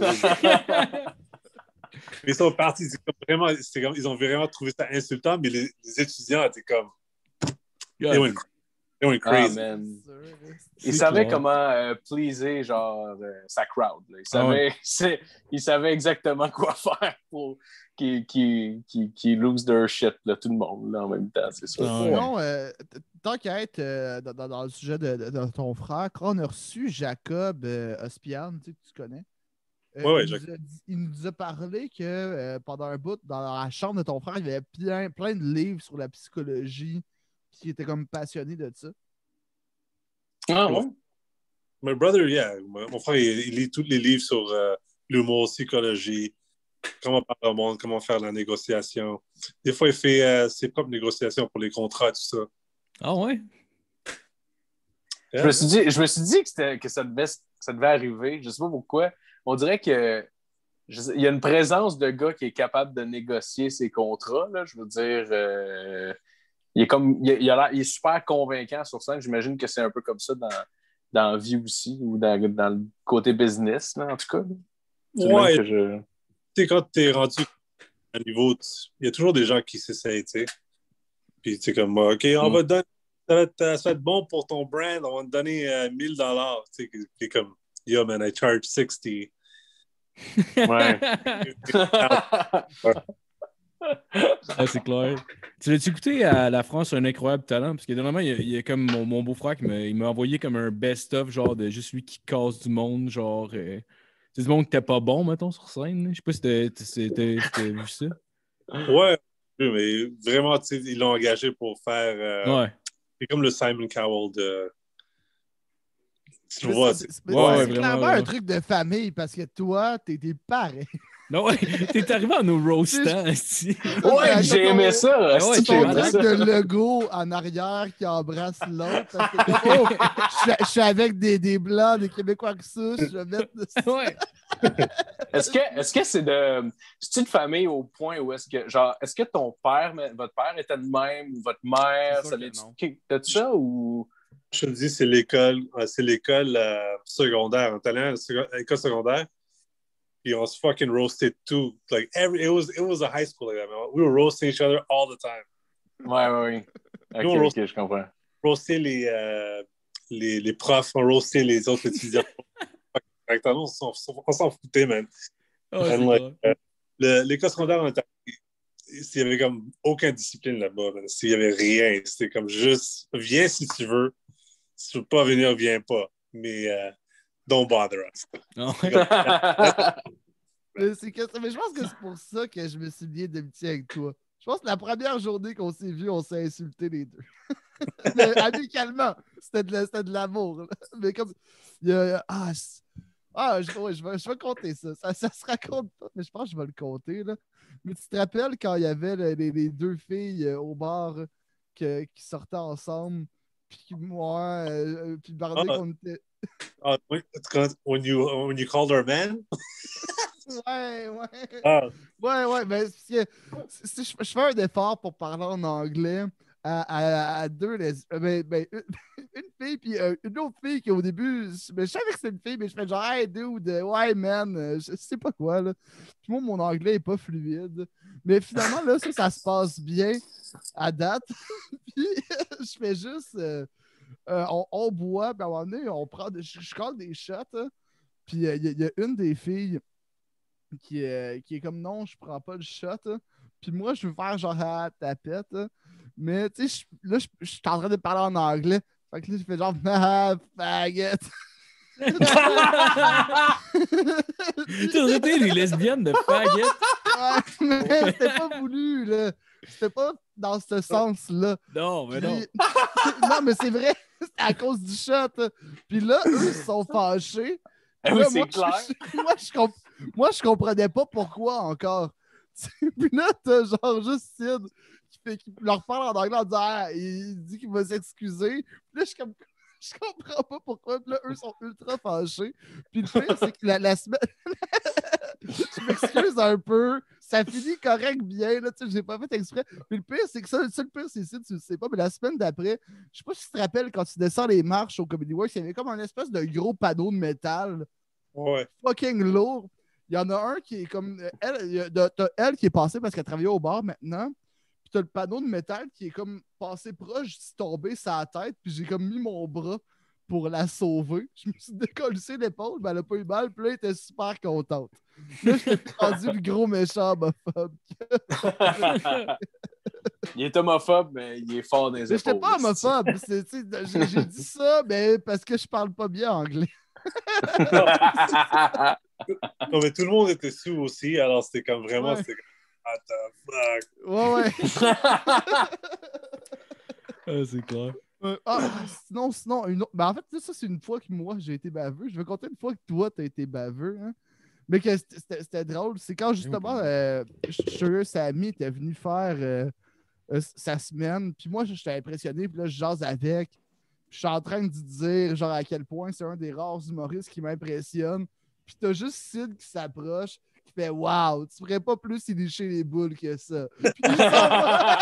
Ils sont partis, ils ont vraiment trouvé ça insultant, mais les étudiants étaient comme... They went crazy. Ah, man. Il savait comment pleaser genre sa crowd. Là. Il savait exactement quoi faire pour qu'ils lose their shit, là, tout le monde là, en même temps, c'est sûr. Sinon, tant qu'à être dans le sujet de ton frère, quand on a reçu Jacob Ospian, que tu connais, il nous a parlé que pendant un bout, dans la chambre de ton frère, il y avait plein de livres sur la psychologie, qui était comme passionné de ça. Ah ouais? My brother, yeah. Mon frère, il lit tous les livres sur l'humour, psychologie, comment parler au monde, comment faire la négociation. Des fois, il fait ses propres négociations pour les contrats, tout ça. Ah ouais? Yeah. Je me suis dit que ça devait arriver. Je sais pas pourquoi. On dirait que il y a une présence de gars qui est capable de négocier ses contrats. Là. Je veux dire... il est super convaincant sur scène. J'imagine que c'est un peu comme ça dans la vie aussi, ou dans le côté business, là, en tout cas. Ouais. Tu sais, quand tu es rendu à un niveau, il y a toujours des gens qui s'essayent, tu sais. Puis tu sais, comme, OK, on va te donner, ça va être bon pour ton brand, on va te donner $1,000. Tu sais, puis comme, yo, man, I charge 60. Ouais. Ah, c'est clair. Tu l'as-tu écouté à La France un incroyable talent? Parce que normalement, il y a comme mon beau-frère qui m'a envoyé comme un best-of, genre de juste lui qui casse du monde, genre. C'est du monde qui était pas bon, mettons, sur scène. Je sais pas si t'as vu ça. Ouais, mais vraiment, tu sais, ils l'ont engagé pour faire... Ouais. C'est comme le Simon Cowell de... Tu le Mais vois, ça, tu sais. mais Ouais, ça, ouais, c'est vraiment, clairement vraiment. un truc de famille parce que toi, t'es pareil. Non, ouais, t'es arrivé en nous roastant, esti. Ouais, j'ai aimé ça. Ouais, asti, t'es j'ai Ton aimé malade. truc ça. de logo en arrière qui embrasse l'autre. Parce que comme, oh, je suis avec des Blancs, des Québécois qui souchent, je vais mettre Ouais. Est-ce que c'est une famille au point où est-ce que votre père était de même ou votre mère, C'est sûr ça que l'est non. t'as ça ou Je te dis, c'est l'école secondaire. On est allé à l'école secondaire, puis on se fucking roasted too. Like, it was a high school like that, man. We were roasting each other all the time. ouais. Nous, Ok, je comprends. roastait les profs, on roastait les autres étudiants. Exactement, on s'en foutait, man. Ah, c'est And, like, clair. l'école secondaire, il y avait comme aucune discipline là-bas, man. Il y avait rien. C'était comme juste, viens si tu veux. Si tu veux pas venir, viens pas. Mais don't bother us. Ah, C'est ouais. comme- mais je pense que c'est pour ça que je me suis lié d'amitié avec toi. Je pense que la première journée qu'on s'est vu, on s'est insultés les deux. Mais amicalement, c'était de l'amour. Là. Mais comme. Je vais compter ça. Ça se raconte pas, mais je pense que je vais le compter. Là. Mais tu te rappelles quand il y avait les deux filles au bar qui sortaient ensemble, puis moi, puis Bardic, Ah, on était. when you called her man? Ouais. Ah, Ouais, mais si je fais un effort pour parler en anglais à deux une fille puis une autre fille qui au début, je savais que c'était une fille, mais je fais genre hey dude, ouais man, je sais pas quoi là. Puis moi, mon anglais est pas fluide. Mais finalement, là, ça se passe bien à date. Puis je fais juste on boit, puis à un moment donné, je colle des shots, hein. Puis il y a une des filles qui est comme non, je prends pas le shot. Hein. Puis moi, je veux faire genre ah, tapette. Hein. Mais tu sais, là, je suis en train de parler en anglais. Fait que là, je fais genre ah, faggot. Tu aurais été les lesbiennes de faggot. Ouais, mais c'était pas voulu, là. C'était pas dans ce sens-là. Non, mais non. Puis- non, mais c'est vrai, c'est à cause du shot. Hein. Puis là, eux ils sont fâchés. Puis Oui, là, c'est clair. moi, je comprenais pas pourquoi encore. Puis là, t'as genre juste Sid qui leur parle en anglais en disant ah, il dit qu'il va s'excuser. Puis là, je comprends pas pourquoi. Puis là, eux sont ultra fâchés. Puis le pire, c'est que la semaine. Je m'excuse un peu. Ça finit correct bien. Là, j'ai pas fait exprès. Puis le pire, c'est que ça le pire, c'est Sid, tu le sais pas. Mais la semaine d'après, je sais pas si tu te rappelles quand tu descends les marches au Comedy Works, il y avait comme un espèce de gros panneau de métal ouais. fucking lourd. Il y en a un qui est comme. T'as elle qui est passée parce qu'elle travaillait au bar maintenant. Puis t'as le panneau de métal qui est comme passé proche, je suis tombé sur la tête. Puis j'ai comme mis mon bras pour la sauver. Je me suis décollé l'épaule, mais elle a pas eu mal. Puis là, elle était super contente. Là, je t'ai rendu le gros méchant homophobe. Il est homophobe, mais il est fort dans les Mais j'étais épaules. pas homophobe. J'ai dit ça, mais parce que je parle pas bien anglais. Non, mais tout le monde était sous aussi, alors c'était comme vraiment, Ouais. c'était comme, what the fuck? Ouais. Ah, c'est clair. Sinon, une autre. Ben, en fait, ça, c'est une fois que moi, j'ai été baveux. Je vais compter une fois que toi, t'as été baveux. Hein? Mais que c'était drôle. C'est quand, justement, Sugar Sammy était venu faire sa semaine. Puis moi, j'étais impressionné. Puis là, je jase avec. Je suis en train de dire, genre, à quel point c'est un des rares humoristes qui m'impressionne. Puis t'as juste Sid qui s'approche, qui fait « Wow, tu ferais pas plus y lécher les boules que ça. » Puis il s'en va.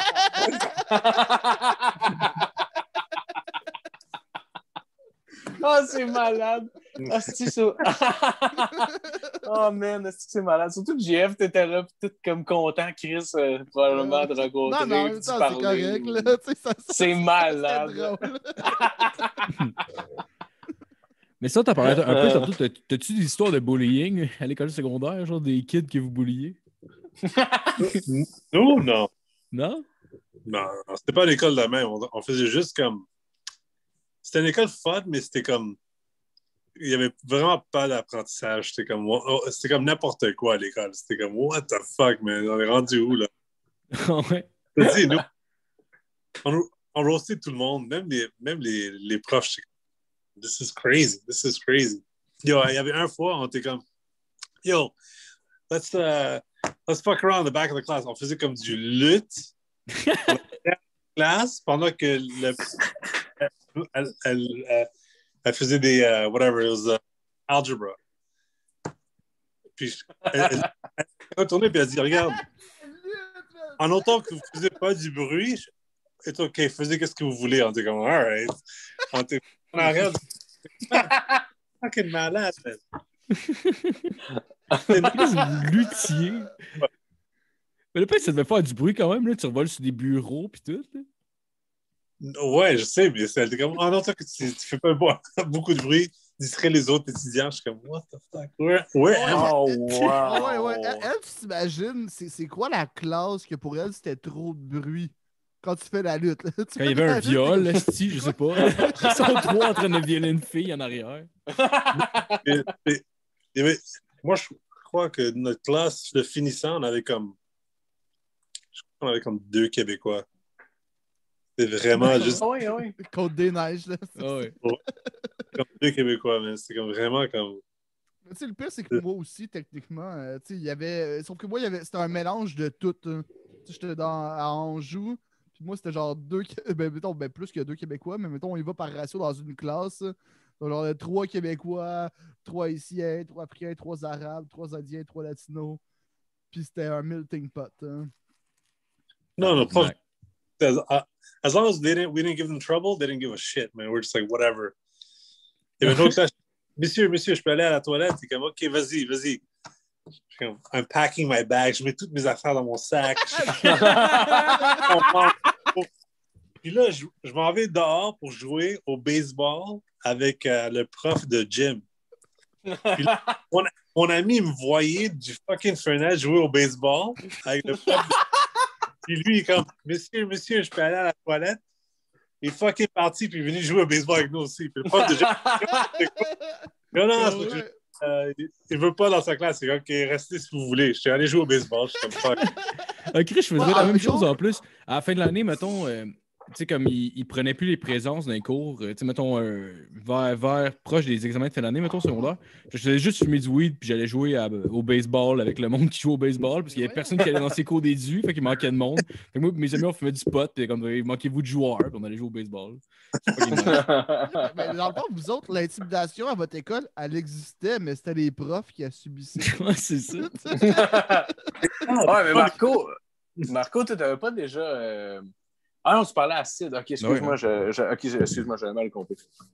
Ah, c'est malade! Ah, c'est ça. Oh man, c'est malade. Surtout que JF, t'étais là, tout comme content, Chris, probablement de rencontrer. Non, mais en même puis d'y temps, c'est parler. correct. Là. Tu sais, C'est malade. drôle. Mais ça, t'as parlé un peu tantôt. T'as-tu des histoires de bullying à l'école secondaire, genre des kids que vous bulliez? Nous, non. Non? Non, c'était pas à l'école de la même. On faisait juste comme. C'était une école fun, mais c'était comme. Il n'y avait vraiment pas d'apprentissage. C'était comme n'importe quoi à l'école. C'était comme, what the fuck, man? On est rendu où, là? Ouais. Je te dis, nous, on roastait tout le monde, même les profs. This is crazy. This is crazy. Yo, il y avait un fois, on était comme, yo, let's fuck around in the back of the class. On faisait comme du lutte dans la classe pendant que elle faisait des, whatever, it was algebra. Puis elle retournait et elle dit, regarde, en autant que vous ne faisiez pas du bruit, c'est OK, faisiez ce que vous voulez. On était comme, all right. On était en arrière. Fucking malade, man. Luthier. Mais le pire, ça devait faire du bruit quand même. Là. Tu revoles sur des bureaux puis tout. Là. Ouais, je sais, mais c'est comme, en autant que tu fais pas beaucoup de bruit, distrait les autres étudiants. Je suis comme, what the fuck? Ouais. Oh, wow. Ouais. Elle, tu t'imagines, c'est quoi la classe que pour elle, c'était trop de bruit quand tu fais la lutte? Là? Quand il y avait un viol, esti, je sais pas. Ils sont trois en train de violer une fille en arrière. Moi, je crois que notre classe, le finissant, on avait comme 2 Québécois. C'est vraiment juste Oui. Côte des Neiges. Là. Ah ouais. comme 2 Québécois, mais c'est comme vraiment comme. Mais tu sais, le pire, c'est que moi aussi, techniquement, tu sais, il y avait. Sauf que moi, c'était un mélange de tout. Hein. Tu sais, j'étais à Anjou, puis moi, c'était genre mettons, plus que 2 Québécois, mais mettons, on y va par ratio dans une classe. Donc, genre, 3 Québécois, 3 Haïtiens, 3 Africains, 3 Arabes, 3 Indiens, 3 Latinos. Puis c'était un melting pot. Hein. Non, le prof. As long as we didn't give them trouble, they didn't give a shit, man. We're just like, whatever. Il y avait une autre classe. Monsieur, je peux aller à la toilette? C'est comme, OK, vas-y. Je suis comme, I'm packing my bag. Je mets toutes mes affaires dans mon sac. Puis là, je m'en vais dehors pour jouer au baseball avec le prof de gym. Puis là, mon ami me voyait du fucking fenêtre jouer au baseball avec le prof de... Puis lui, il est comme, monsieur, je peux aller à la toilette? Il est fucking parti, puis il est venu jouer au baseball avec nous aussi. Puis le prof de gym, non, il veut pas dans sa classe. C'est OK, restez si vous voulez. Je suis allé jouer au baseball. Je suis comme fuck. Ok, je faisais la même chose en plus. À la fin de l'année, mettons, tu sais, comme il prenait plus les présences dans les cours, tu sais, mettons, vers proche des examens de fin d'année, mettons, secondaire, je faisais juste fumer du weed, puis j'allais jouer au baseball avec le monde qui joue au baseball, parce qu'il y avait personne qui allait dans ses cours d'édu, fait qu'il manquait de monde. Fait que moi, mes amis, on fumait du pot, puis comme, manquez-vous de joueurs, puis on allait jouer au baseball. Mais dans le fond, vous autres, l'intimidation à votre école, elle existait, mais c'était les profs qui la subissaient. Ouais, c'est ça. Ouais, mais Marco, tu n'avais pas déjà. Ah non, tu parlais à Sid. Ok, excuse-moi, excuse-moi, j'avais mal compris.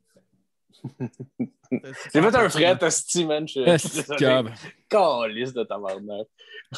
J'ai fait un fret, Asti, man. Calice de tabarnak.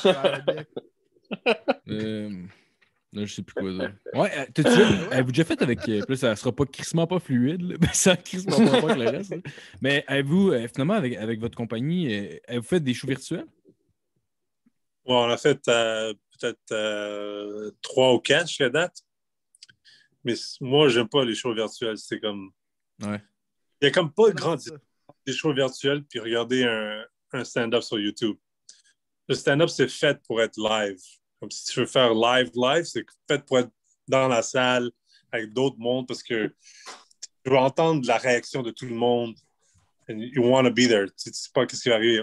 Là, je sais plus quoi dire. Ouais, avez-vous déjà fait avec. Là, ça sera pas crissement pas fluide, là, mais ça crissement pas avec le reste. Là. Mais avez-vous, finalement, avec votre compagnie, avez-vous fait des shows virtuels? Ouais, on a fait peut-être 3 ou 4 jusqu'à date. Mais moi, j'aime pas les shows virtuels. C'est comme. Ouais. Il y a comme pas de grande différence entre des shows virtuels puis regarder un stand-up sur YouTube. Le stand-up, c'est fait pour être live. Comme si tu veux faire live, c'est fait pour être dans la salle avec d'autres mondes parce que tu veux entendre la réaction de tout le monde. And you want to be there. Tu ne sais pas ce qui va arriver.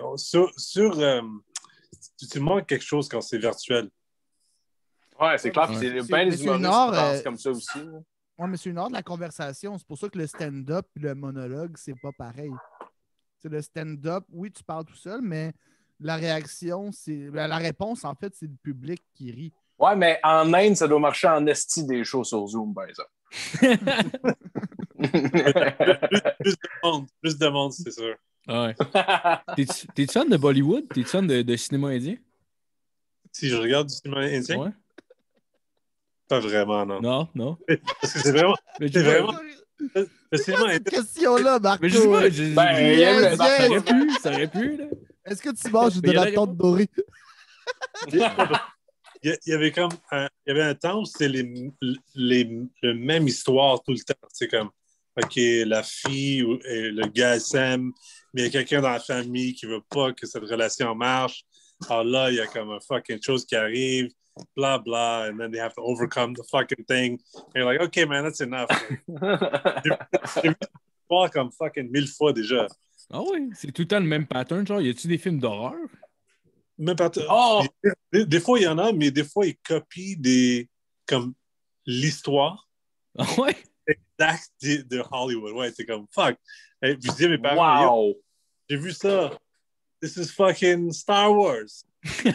Tu manques quelque chose quand c'est virtuel. Ouais, c'est clair. C'est bien des humoristes qui pensent comme ça aussi. Ouais, mais c'est une heure de la conversation. C'est pour ça que le stand-up et le monologue, c'est pas pareil. C'est le stand-up, oui, tu parles tout seul, mais la réaction, la réponse, en fait, c'est le public qui rit. Ouais, mais en Inde, ça doit marcher en esti des shows sur Zoom, par exemple. Plus de monde, c'est sûr. Ouais. T'es-tu fan de Bollywood? T'es-tu fan de cinéma indien? Si je regarde du cinéma indien? Ouais. Pas vraiment, non. Non. Parce que c'est vraiment. Le cinéma cette question-là, Marco. Mais je sais pas, ça aurait pu, là. Est-ce que tu manges de la tente dorée? Il y avait un temps où c'était le même histoire tout le temps. C'est comme, OK, la fille et le gars s'aiment, mais il y a quelqu'un dans la famille qui veut pas que cette relation marche. Alors là, il y a comme un fucking chose qui arrive. blah, blah, and then they have to overcome the fucking thing. And you're like, OK, man, that's enough. J'ai vu ça comme fucking 1000 fois déjà. Ah oui, c'est tout le temps le même pattern. Genre, y a-tu des films d'horreur? Même pas Oh! des fois, il y en a, mais des fois, ils copient comme l'histoire Ah ouais? exacte de Hollywood. Ouais, c'est comme fuck. Et puis je dis à mes parents, Wow! yo, j'ai vu ça. This is fucking Star Wars.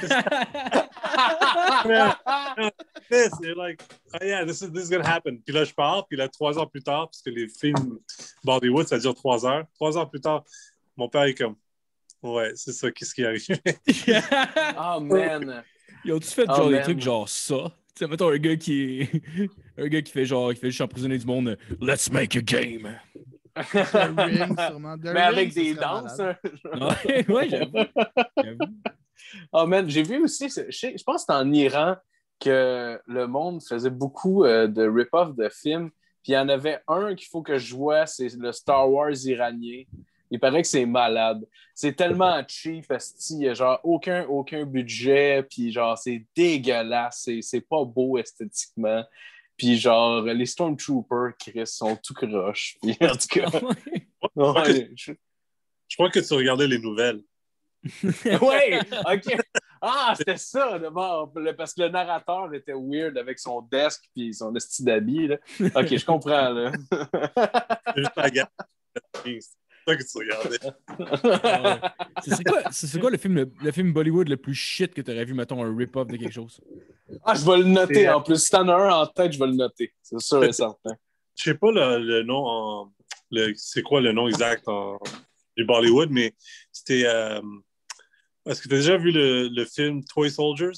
This, they're like, oh yeah, this is gonna happen. Puis là, je pars, puis là, 3 heures plus tard, parce que les films Bollywood, ça dure 3 heures. 3 heures plus tard, mon père est comme, ouais, c'est ça, qu'est-ce qui arrive? Oh man! Ils ont-tu fait genre des trucs genre ça? Tu sais, mettons un gars qui fait genre, qui fait juste emprisonner du monde, let's make a game. The Ring, sûrement. The Mais avec Ring, ça des serait danses. malade. Hein? Ouais, j'avoue. Oh man, j'ai vu aussi, je pense que c'est en Iran que le monde faisait beaucoup de rip-off de films. Puis il y en avait un qu'il faut que je vois, c'est le Star Wars iranien. Il paraît que c'est malade. C'est tellement cheap, esti, il y a genre aucun budget, puis genre c'est dégueulasse, c'est pas beau esthétiquement. Puis genre les Stormtroopers, Chris, sont tout croches. Puis en tout cas, ouais, Je crois que tu regardais les nouvelles. ouais, ok. Ah, c'était ça d'abord, parce que le narrateur était weird avec son desk puis son esti d'habit. Là. Ok, je comprends. Là. C'est juste la guerre. C'est ça que tu regardais. C'est quoi le film Bollywood le plus shit que tu aurais vu, mettons, un rip-off de quelque chose? Ah, je vais le noter en plus. Si t'en as un en tête, je vais le noter. C'est sûr et certain. Je sais pas le nom c'est quoi le nom exact du Bollywood, mais c'était. Est-ce que tu as déjà vu le film Toy Soldiers?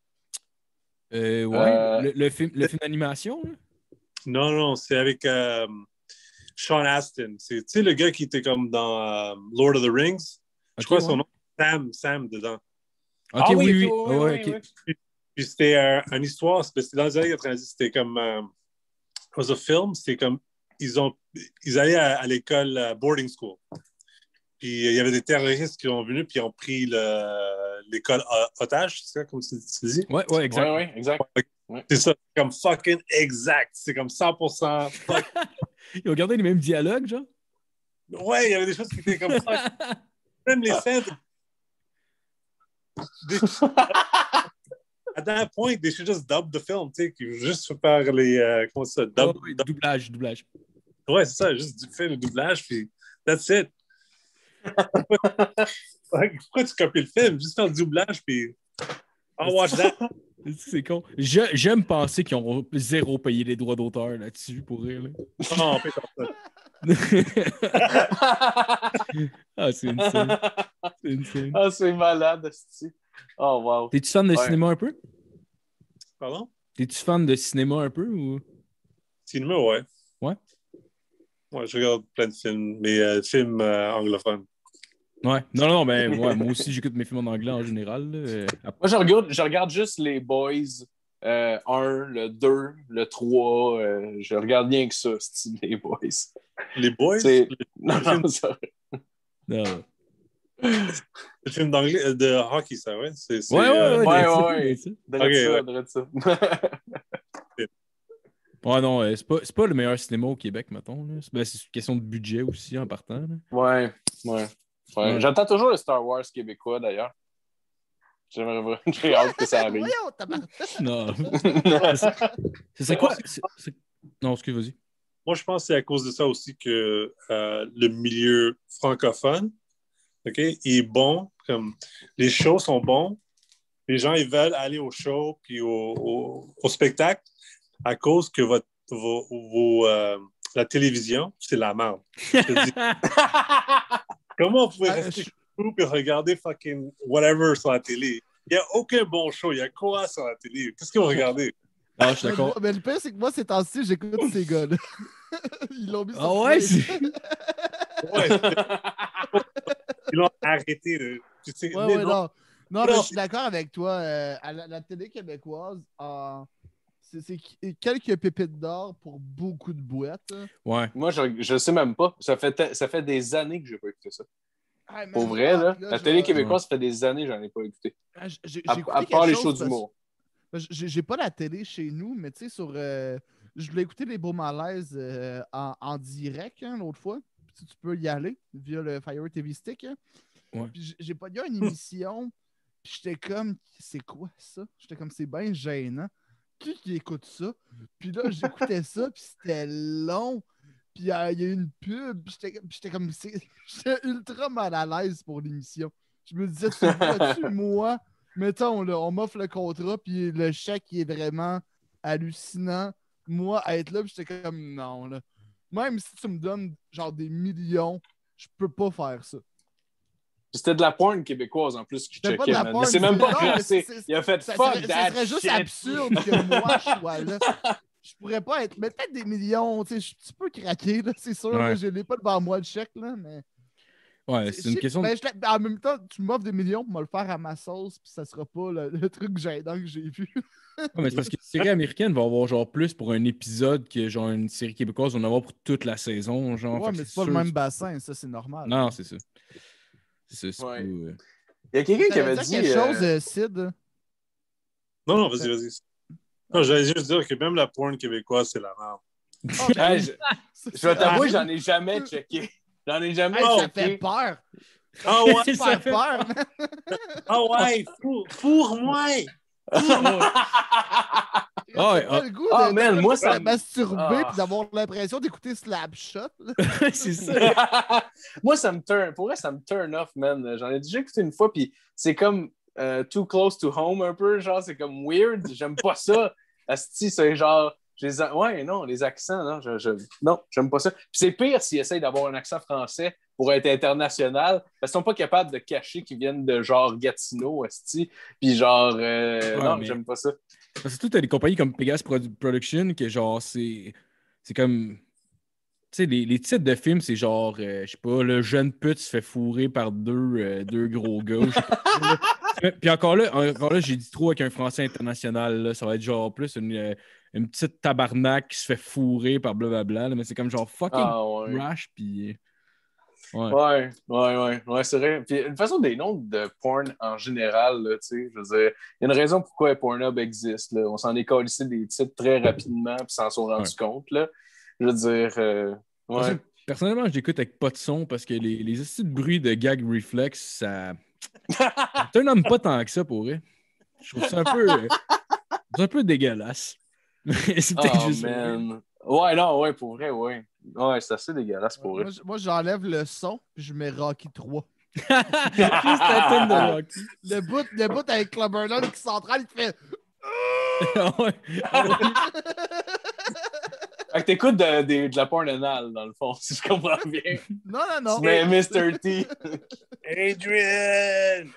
Ouais, le film d'animation, là? Non, c'est avec Sean Astin. C'est, tu sais, le gars qui était comme dans Lord of the Rings. Je crois son nom, Sam dedans. Ok, ah, oui. oui. Puis c'était une histoire, c'était dans les années 90, c'était comme was a film, c'était comme ils allaient à l'école boarding school. Puis il y avait des terroristes qui ont venu puis ont pris l'école otage, c'est ça comme tu dis? Ouais, exact. Ouais, exact. Ouais. C'est ça, comme fucking exact. C'est comme 100% fuck. Ils ont gardé les mêmes dialogues, genre? Ouais, il y avait des choses qui étaient comme fuck. Même les scènes. À that point, they should just dub the film, tu sais, juste faire les. Comment ça? Doublage. Ouais, c'est ça, juste faire le doublage, puis that's it. Pourquoi tu copies le film? Juste faire le doublage, puis I'll watch that. C'est con. J'aime penser qu'ils ont zéro payé les droits d'auteur là-dessus pour rire. Là. Non, on fait comme ça. Ah, c'est insane. Ah, c'est malade, esti. Oh, wow. T'es-tu fan de cinéma un peu? Pardon? T'es-tu fan de cinéma un peu ou? Cinéma, ouais. Ouais? Ouais, je regarde plein de films, mais films anglophones. Ouais. Non, ben ouais, moi aussi, j'écoute mes films en anglais en général. Moi, je regarde juste les Boys. 1, le 2, le 3. Je regarde rien que ça, style les Boys. Les Boys? Non, ça... Non. Le film d'anglais, de hockey, ça, ouais? Ouais. Ok, ça. Ouais, non, c'est pas le meilleur cinéma au Québec, mettons. Là. C'est une question de budget aussi en partant. Là. Ouais. J'attends toujours le Star Wars québécois, d'ailleurs. J'ai hâte que ça arrive. Non. C'est quoi? Non, excuse, vas-y. Moi, je pense que c'est à cause de ça aussi que le milieu francophone, OK, il est bon. Comme, les shows sont bons. Les gens, ils veulent aller au show puis au spectacle à cause que la télévision, c'est la merde. Je te dis. Comment on pouvait rester chez nous et regarder fucking whatever sur la télé? Il n'y a aucun bon show. Il y a quoi sur la télé? Qu'est-ce qu'ils ont regardé? Ah, je suis d'accord. Mais le pire, c'est que moi, ces temps-ci, j'écoute ces gars-là. Ils l'ont mis sur ouais, ouais, ils l'ont arrêté. Non, mais je suis d'accord avec toi. À la télé québécoise, c'est quelques pépites d'or pour beaucoup de boîtes. Ouais. Moi, je sais même pas. Ça fait des années que je n'ai pas écouté ça. Ah, pour vrai, là, la télé québécoise, ça fait des années que j'en ai pas écouté. J'ai à part les shows d'humour. J'ai pas la télé chez nous, mais tu sais, je voulais écouter les Beaux Malaises en direct l'autre fois. Puis tu peux y aller via le Fire TV Stick. Hein. Ouais. Puis j'ai pas eu une émission. Puis j'étais comme, c'est quoi ça? J'étais comme, c'est bien gênant. Qui écoute ça? Puis là, j'écoutais ça, puis c'était long. Puis il y a eu une pub. Puis j'étais comme, j'étais ultra mal à l'aise pour l'émission. Je me disais, tu moi, mettons, là, on m'offre le contrat, puis le chèque il est vraiment hallucinant. Moi, à être là, puis j'étais comme, non, là. Même si tu me donnes genre des millions, je peux pas faire ça. C'était de la porn québécoise en plus qui C'était pas checkait, de la man. porn, Mais c'est même pas non, mais classé. Il a fait fuck that ça serait juste shit. absurde que moi je sois là. Je pourrais pas être. Mais peut-être des millions, tu sais, tu peux craquer, là, c'est sûr. Ouais. Là, je l'ai pas devant moi le chèque, là, mais. Ouais, c'est une question de... En même temps, tu m'offres des millions pour me le faire à ma sauce, puis ça sera pas le truc gênant que j'ai vu. Ouais, mais c'est parce que les séries américaines vont avoir genre plus pour un épisode que genre une série québécoise va en avoir pour toute la saison. Genre, Ouais, mais c'est pas le même bassin, ça, c'est normal. Non, c'est ça. C'est ça. Ouais. Pas, Il y a quelqu'un qui avait T'allais dit. dire quelque chose, Sid? Non, vas-y. Non, j'allais juste dire que même la porn québécoise, c'est la merde. Oh, ben, Hey, je vais t'avouer, j'en ai jamais checké. J'en ai jamais hey, ça fait checké. peur. Ah ouais, Ça fait peur, man. ah ouais, fourre-moi! Ah ouais, T'as le goût ah, de man, moi, ça me me- masturber Ah. et d'avoir l'impression d'écouter Slapshot. là. c'est ça. Moi, ça me turn. Pour vrai, ça me turn off, man. J'en ai déjà écouté une fois, puis c'est comme too close to home un peu. Genre, c'est comme weird. J'aime pas ça. Asti, c'est genre. Ouais, non, les accents, non, non, j'aime pas ça. Puis c'est pire s'ils essayent d'avoir un accent français pour être international, parce qu'ils sont pas capables de cacher qu'ils viennent de genre Gatineau, asti. Puis genre, non, mais- j'aime pas ça. Parce que t'as des compagnies comme Pegasus Production que genre c'est comme. Tu sais, les titres de films, c'est genre, je sais pas, le jeune pute se fait fourrer par deux gros gars. Je sais pas. Puis encore là, j'ai dit trop avec un français international. Là. Ça va être genre plus une petite tabarnak qui se fait fourrer par blablabla. Là, mais c'est comme genre fucking Ah, ouais. trash. Puis. Ouais. Ouais, c'est vrai. Puis une façon des noms de porn en général, là, tu sais, je veux dire, il y a une raison pourquoi Pornhub existe. Là. On s'en est collé des titres très rapidement, puis s'en sont rendus compte. Là. Je veux dire, ouais. Personnellement, je l'écoute avec pas de son parce que les petits bruits de gag reflex, ça. C'est un homme pas tant que ça pour vrai. Je trouve ça un peu dégueulasse. C'est peut-être Oh, juste. man. Ouais, non, ouais, pour vrai, ouais. Ouais, c'est assez dégueulasse pour vrai. Moi, j'enlève le son puis je mets Rocky 3. Juste la tune de Rocky. Le bout avec Club Burnham qui s'entraîne, il fait. Ouais. Fait que t'écoutes de la porn anale, dans le fond, si je comprends bien. Non. Tu mets Mr. T. Adrian!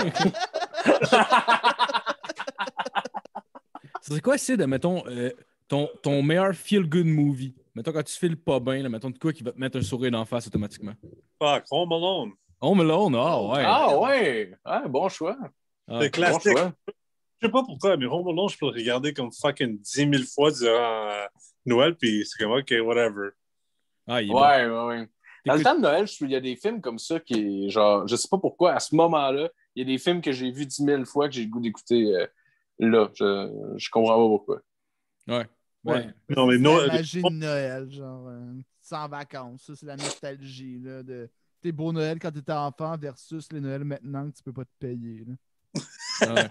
C'est quoi, Sid, mettons, ton meilleur feel-good movie? Mettons, quand tu files pas bien, là, mettons de quoi qui va te mettre un sourire d'en face automatiquement? Fuck, Home Alone. Home Alone, ah ouais. Ah ouais! Ah, bon choix. Ah, C'est Bon classique. choix. Je sais pas pourquoi, mais Home Alone, je peux le regarder comme fucking 10 000 fois durant Noël, puis c'est comme, OK, whatever. Ah, il est bon. Ouais. Dans le T'écoutes- temps de Noël, il y a des films comme ça qui, genre, je sais pas pourquoi, à ce moment-là, il y a des films que j'ai vus 10 000 fois que j'ai le goût d'écouter là. Je comprends pas pourquoi. Ouais. Ouais. Non, mais C'est Noël- la magie de Noël, genre, sans vacances. Ça, c'est la nostalgie, là, de tes beaux Noël quand t'étais enfant versus les Noëls maintenant que tu peux pas te payer, là. Ouais.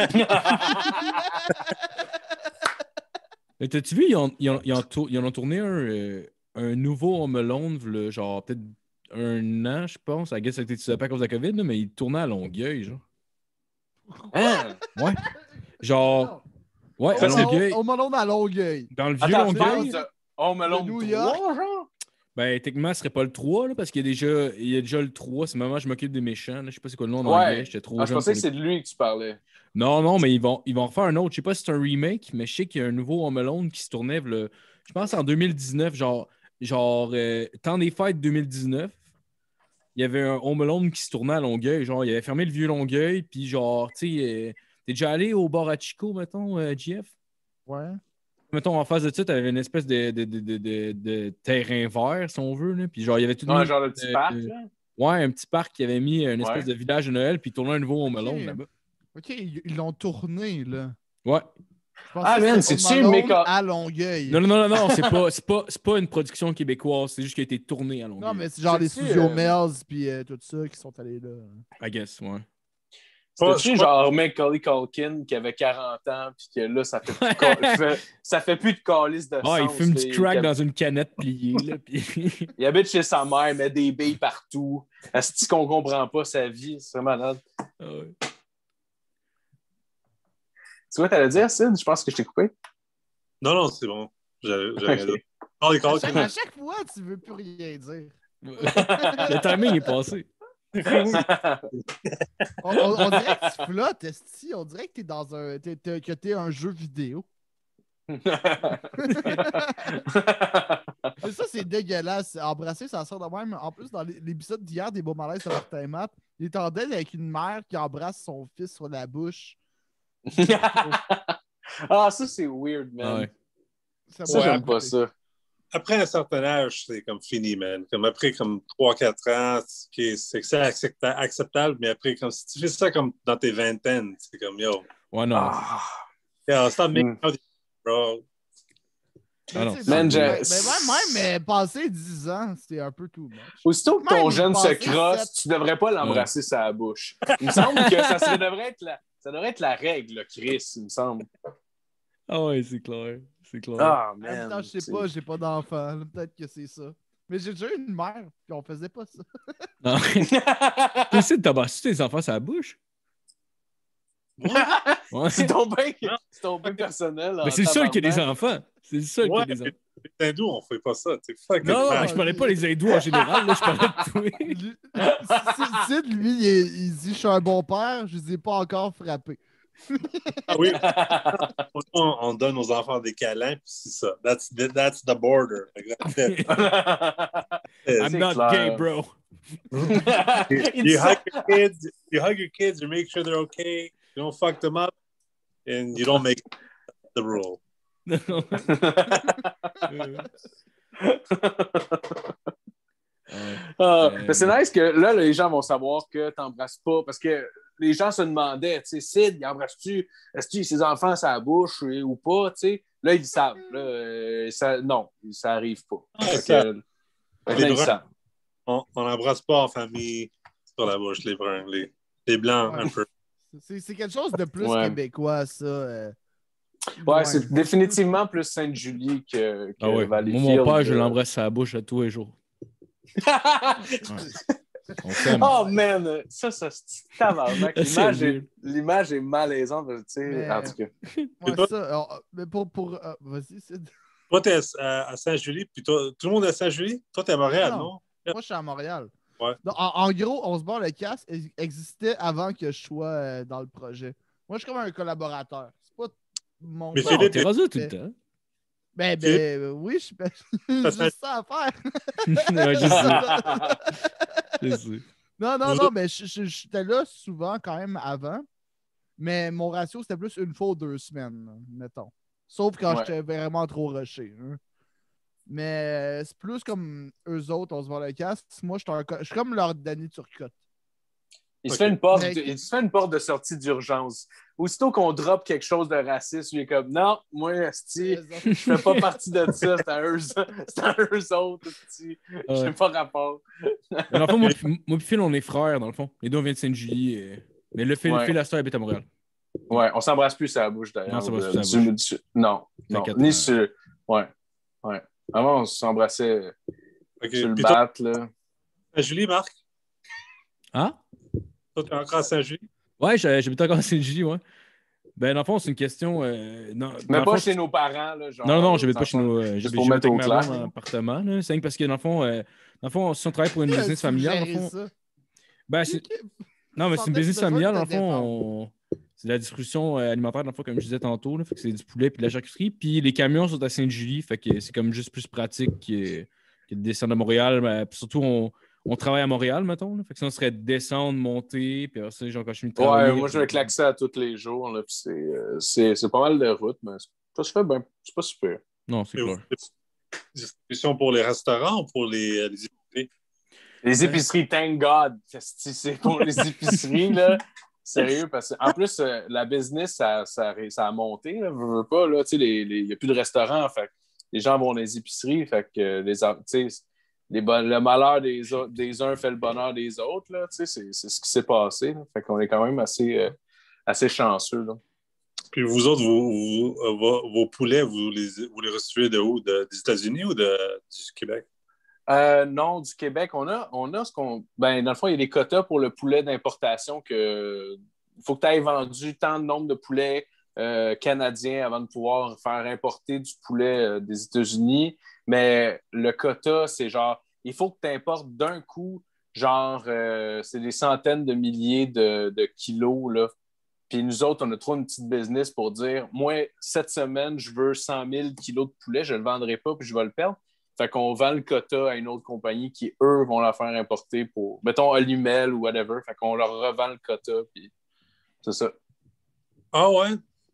Mais t'as-tu vu, ils en ont tourné un nouveau Home Alone, là, genre peut-être un an, je pense. I guess ça a été pas à cause de la COVID, là, mais il tournait à Longueuil, genre. Hein? Ouais. Genre, ouais, à Longueuil. Home Alone à Longueuil. Dans le vieux Attends, tu parles Longueuil. de Home Alone De New 3, York? genre? Ben, techniquement, ce serait pas le 3, là, parce qu'il y a déjà le 3. C'est moment je m'occupe des méchants. Là. Je sais pas c'est quoi le nom en Ouais. anglais. J'étais trop Ah, je jeune. pensais que pour c'est de lui que tu parlais. Non, mais ils vont refaire un autre. Je sais pas si c'est un remake, mais je sais qu'il y a un nouveau Home Alone qui se tournait, je pense en 2019, genre temps des fêtes 2019. Il y avait un Home Alone qui se tournait à Longueuil. Genre, il avait fermé le vieux Longueuil, puis genre, tu sais, t'es déjà allé au bar à Chico, mettons, JF? Ouais. Mettons, en face de ça, t'avais une espèce de terrain vert, si on veut, là. Puis genre, il y avait tout Ouais, mis, genre le petit parc, là. ouais, un petit parc qui avait mis une espèce Ouais. de village de Noël, puis il tournait un nouveau Home Alone Ok. là-bas. OK, ils l'ont tourné, là. Ouais. Je pensais Ah, que man, c'était c'est-tu Home Alone Make-up? à Longueuil. Non, c'est pas une production québécoise, c'est juste qu'il a été tourné à Longueuil. Non, mais c'est genre les C'est-tu, studios Melz puis tout ça qui sont allés là. I guess, ouais. C'était-tu genre Macaulay Culkin qui avait 40 ans, puis que là, ça fait ça fait plus de calice de Ah, il sens. fume du là. crack dans une canette pliée, là, puis... Il habite chez sa mère, il met des billes partout. Est-ce qu'on comprend pas sa vie? C'est malade. Ah ouais. Tu vois, t'allais dire, Sid? Je pense que je t'ai coupé. Non, c'est bon. J'ai rien dit. Oh, les À chaque fois, tu veux plus rien dire. Le timing est passé. On dirait que tu flottes, esti. On dirait que t'es dans un. Que t'es un jeu vidéo. Mais ça, c'est dégueulasse. Embrasser, ça sort de même. En plus, dans l'épisode d'hier des Beaux Malaises de Martin Matt, il est en deuil avec une mère qui embrasse son fils sur la bouche. Ah, ça, c'est weird, man. Ah ouais. Ça, j'aime pas ça. Après un certain âge, c'est comme fini, man. Comme après comme 3-4 ans, c'est acceptable, mais après, comme si tu fais ça comme dans tes vingtaines, c'est comme yo. Ouais, non. Yeah, stop making out, bro. Ah non. Mais Man, même passer 10 ans, c'est un peu too much. Aussitôt que ton Même jeune se passer crosse, sept- tu devrais pas l'embrasser sa bouche. Il me semble que ça devrait être la règle, là, Chris, il me semble. Ah ouais, c'est clair. C'est clair. Ah, En même temps, man. je sais pas, j'ai pas d'enfant. Peut-être que c'est ça. Mais j'ai déjà eu une mère, puis on faisait pas ça. Non. Tu essaies de t'embrasser tes enfants sur la bouche? Ouais. C'est ton bien personnel. Mais c'est le seul qui a des enfants. C'est le seul qui a des enfants. Les hindous, on fait pas ça. Fuck Non, mais je parlais pas des hindous en général. Là, je parlais de toi. Sid, lui, il dit « Je suis un bon père, je les ai pas encore frappés. » Ah oui. On donne aux enfants des câlins, puis c'est ça. That's the border. That's it. I'm not gay, bro. You hug your kids, you make sure they're okay, you don't fuck them up, and you don't make the rule. Mais c'est nice que là, les gens vont savoir que tu n'embrasses pas. Parce que les gens se demandaient, tu sais, Sid, il embrasse-tu? Est-ce qu'il a ses enfants à la bouche ou pas? Tu sais? Là, ils savent. Là, non, ça n'arrive pas. Les bruns, on n'embrasse pas en famille sur la bouche, les bruns. Les blancs, un peu. C'est quelque chose de plus québécois, ça. Ouais, c'est définitivement plus Sainte-Julie que Valleyfield. Mon père, je l'embrasse à la bouche à tous les jours. Oh man, ça c'est tabarnak. L'image est malaisante, tu sais, en tout cas. Mais vas-y, Sid. Toi, t'es à Saint-Julie, puis toi, tout le monde est à Saint-Julie? Toi, t'es à Montréal, non? Moi, je suis à Montréal. Ouais. Donc, en gros, On se barre le casse existait avant que je sois dans le projet. Moi, je suis comme un collaborateur. C'est pas mon... Mais Philippe, t'es rasé tout le temps. Oui, j'ai juste ça à faire. Ouais, je sais. Non, mais j'étais là souvent quand même avant. Mais mon ratio, c'était plus une fois ou 2 semaines, mettons. Sauf quand j'étais vraiment trop rushé. Hein. Mais c'est plus comme eux autres, on se voit le casque. Moi, je suis comme leur Danny Turcotte. Il se fait une porte de sortie d'urgence. Aussitôt qu'on drop quelque chose de raciste, il est comme non, moi, esti, je fais pas partie de ça. C'est à eux autres, esti. Je n'ai pas rapport. Dans le fond, moi et Phil, on est frères, dans le fond. Les deux, on vient de Sainte-Julie. Mais le Phil, la sœur habite à Montréal. Ouais, on s'embrasse plus à la bouche, d'ailleurs. Non, on s'embrasse plus à la bouche. Non. Ni sur... Ouais. Avant, on s'embrassait sur le bat, là. Saint-Julie, Marc? Hein? Toi, t'es encore à Saint-Julie? Ouais, j'habite encore à Saint-Julie, ouais. Ben, dans le fond, c'est une question... mais pas chez nos parents, là, genre... Non, j'habite pas chez nos... Juste pour mettre au clair. Dans appartement, là. C'est parce que, dans le fond, si on travaille pour une business familiale, dans le fond... Ben, non, mais c'est une business familiale, dans le fond, c'est de la distribution alimentaire, dans le fond, comme je disais tantôt, là, fait que c'est du poulet et de la charcuterie. Puis les camions sont à Sainte-Julie, fait que c'est comme juste plus pratique que de descendre à Montréal. Mais surtout, on travaille à Montréal, mettons. Là, fait que sinon, ce serait descendre, monter, puis après ça, genre, quand je suis travailler. Ouais, moi, je vais claquer ça tous les jours, là, puis c'est pas mal de route, mais ça se fait bien. C'est pas super. Non, c'est clair. Distribution pour les restaurants ou pour les épiceries? Les épiceries, thank God. C'est pour les épiceries, là. Sérieux, parce qu'en plus, la business, ça a monté, là, veux pas, là, tu sais, il n'y a plus de restaurants, fait que les gens vont dans les épiceries, fait que tu sais, le malheur des uns fait le bonheur des autres, là, tu sais, c'est ce qui s'est passé, là. Fait qu'on est quand même assez chanceux, là. Puis vous autres, vos poulets, vous les recevez de où? Des États-Unis ou du Québec? Non, du Québec, on a ce qu'on. Ben, dans le fond, il y a des quotas pour le poulet d'importation que il faut que tu aies vendu tant de nombre de poulets canadiens avant de pouvoir faire importer du poulet des États-Unis. Mais le quota, c'est genre, il faut que tu importes d'un coup, genre, c'est des centaines de milliers de kilos, là. Puis nous autres, on a trop une petite business pour dire, moi, cette semaine, je veux 100 000 kilos de poulet, je ne le vendrai pas, puis je vais le perdre. Fait qu'on vend le quota à une autre compagnie qui, eux, vont la faire importer pour, mettons, Alumel ou whatever. Fait qu'on leur revend le quota, puis c'est ça. Ah ouais?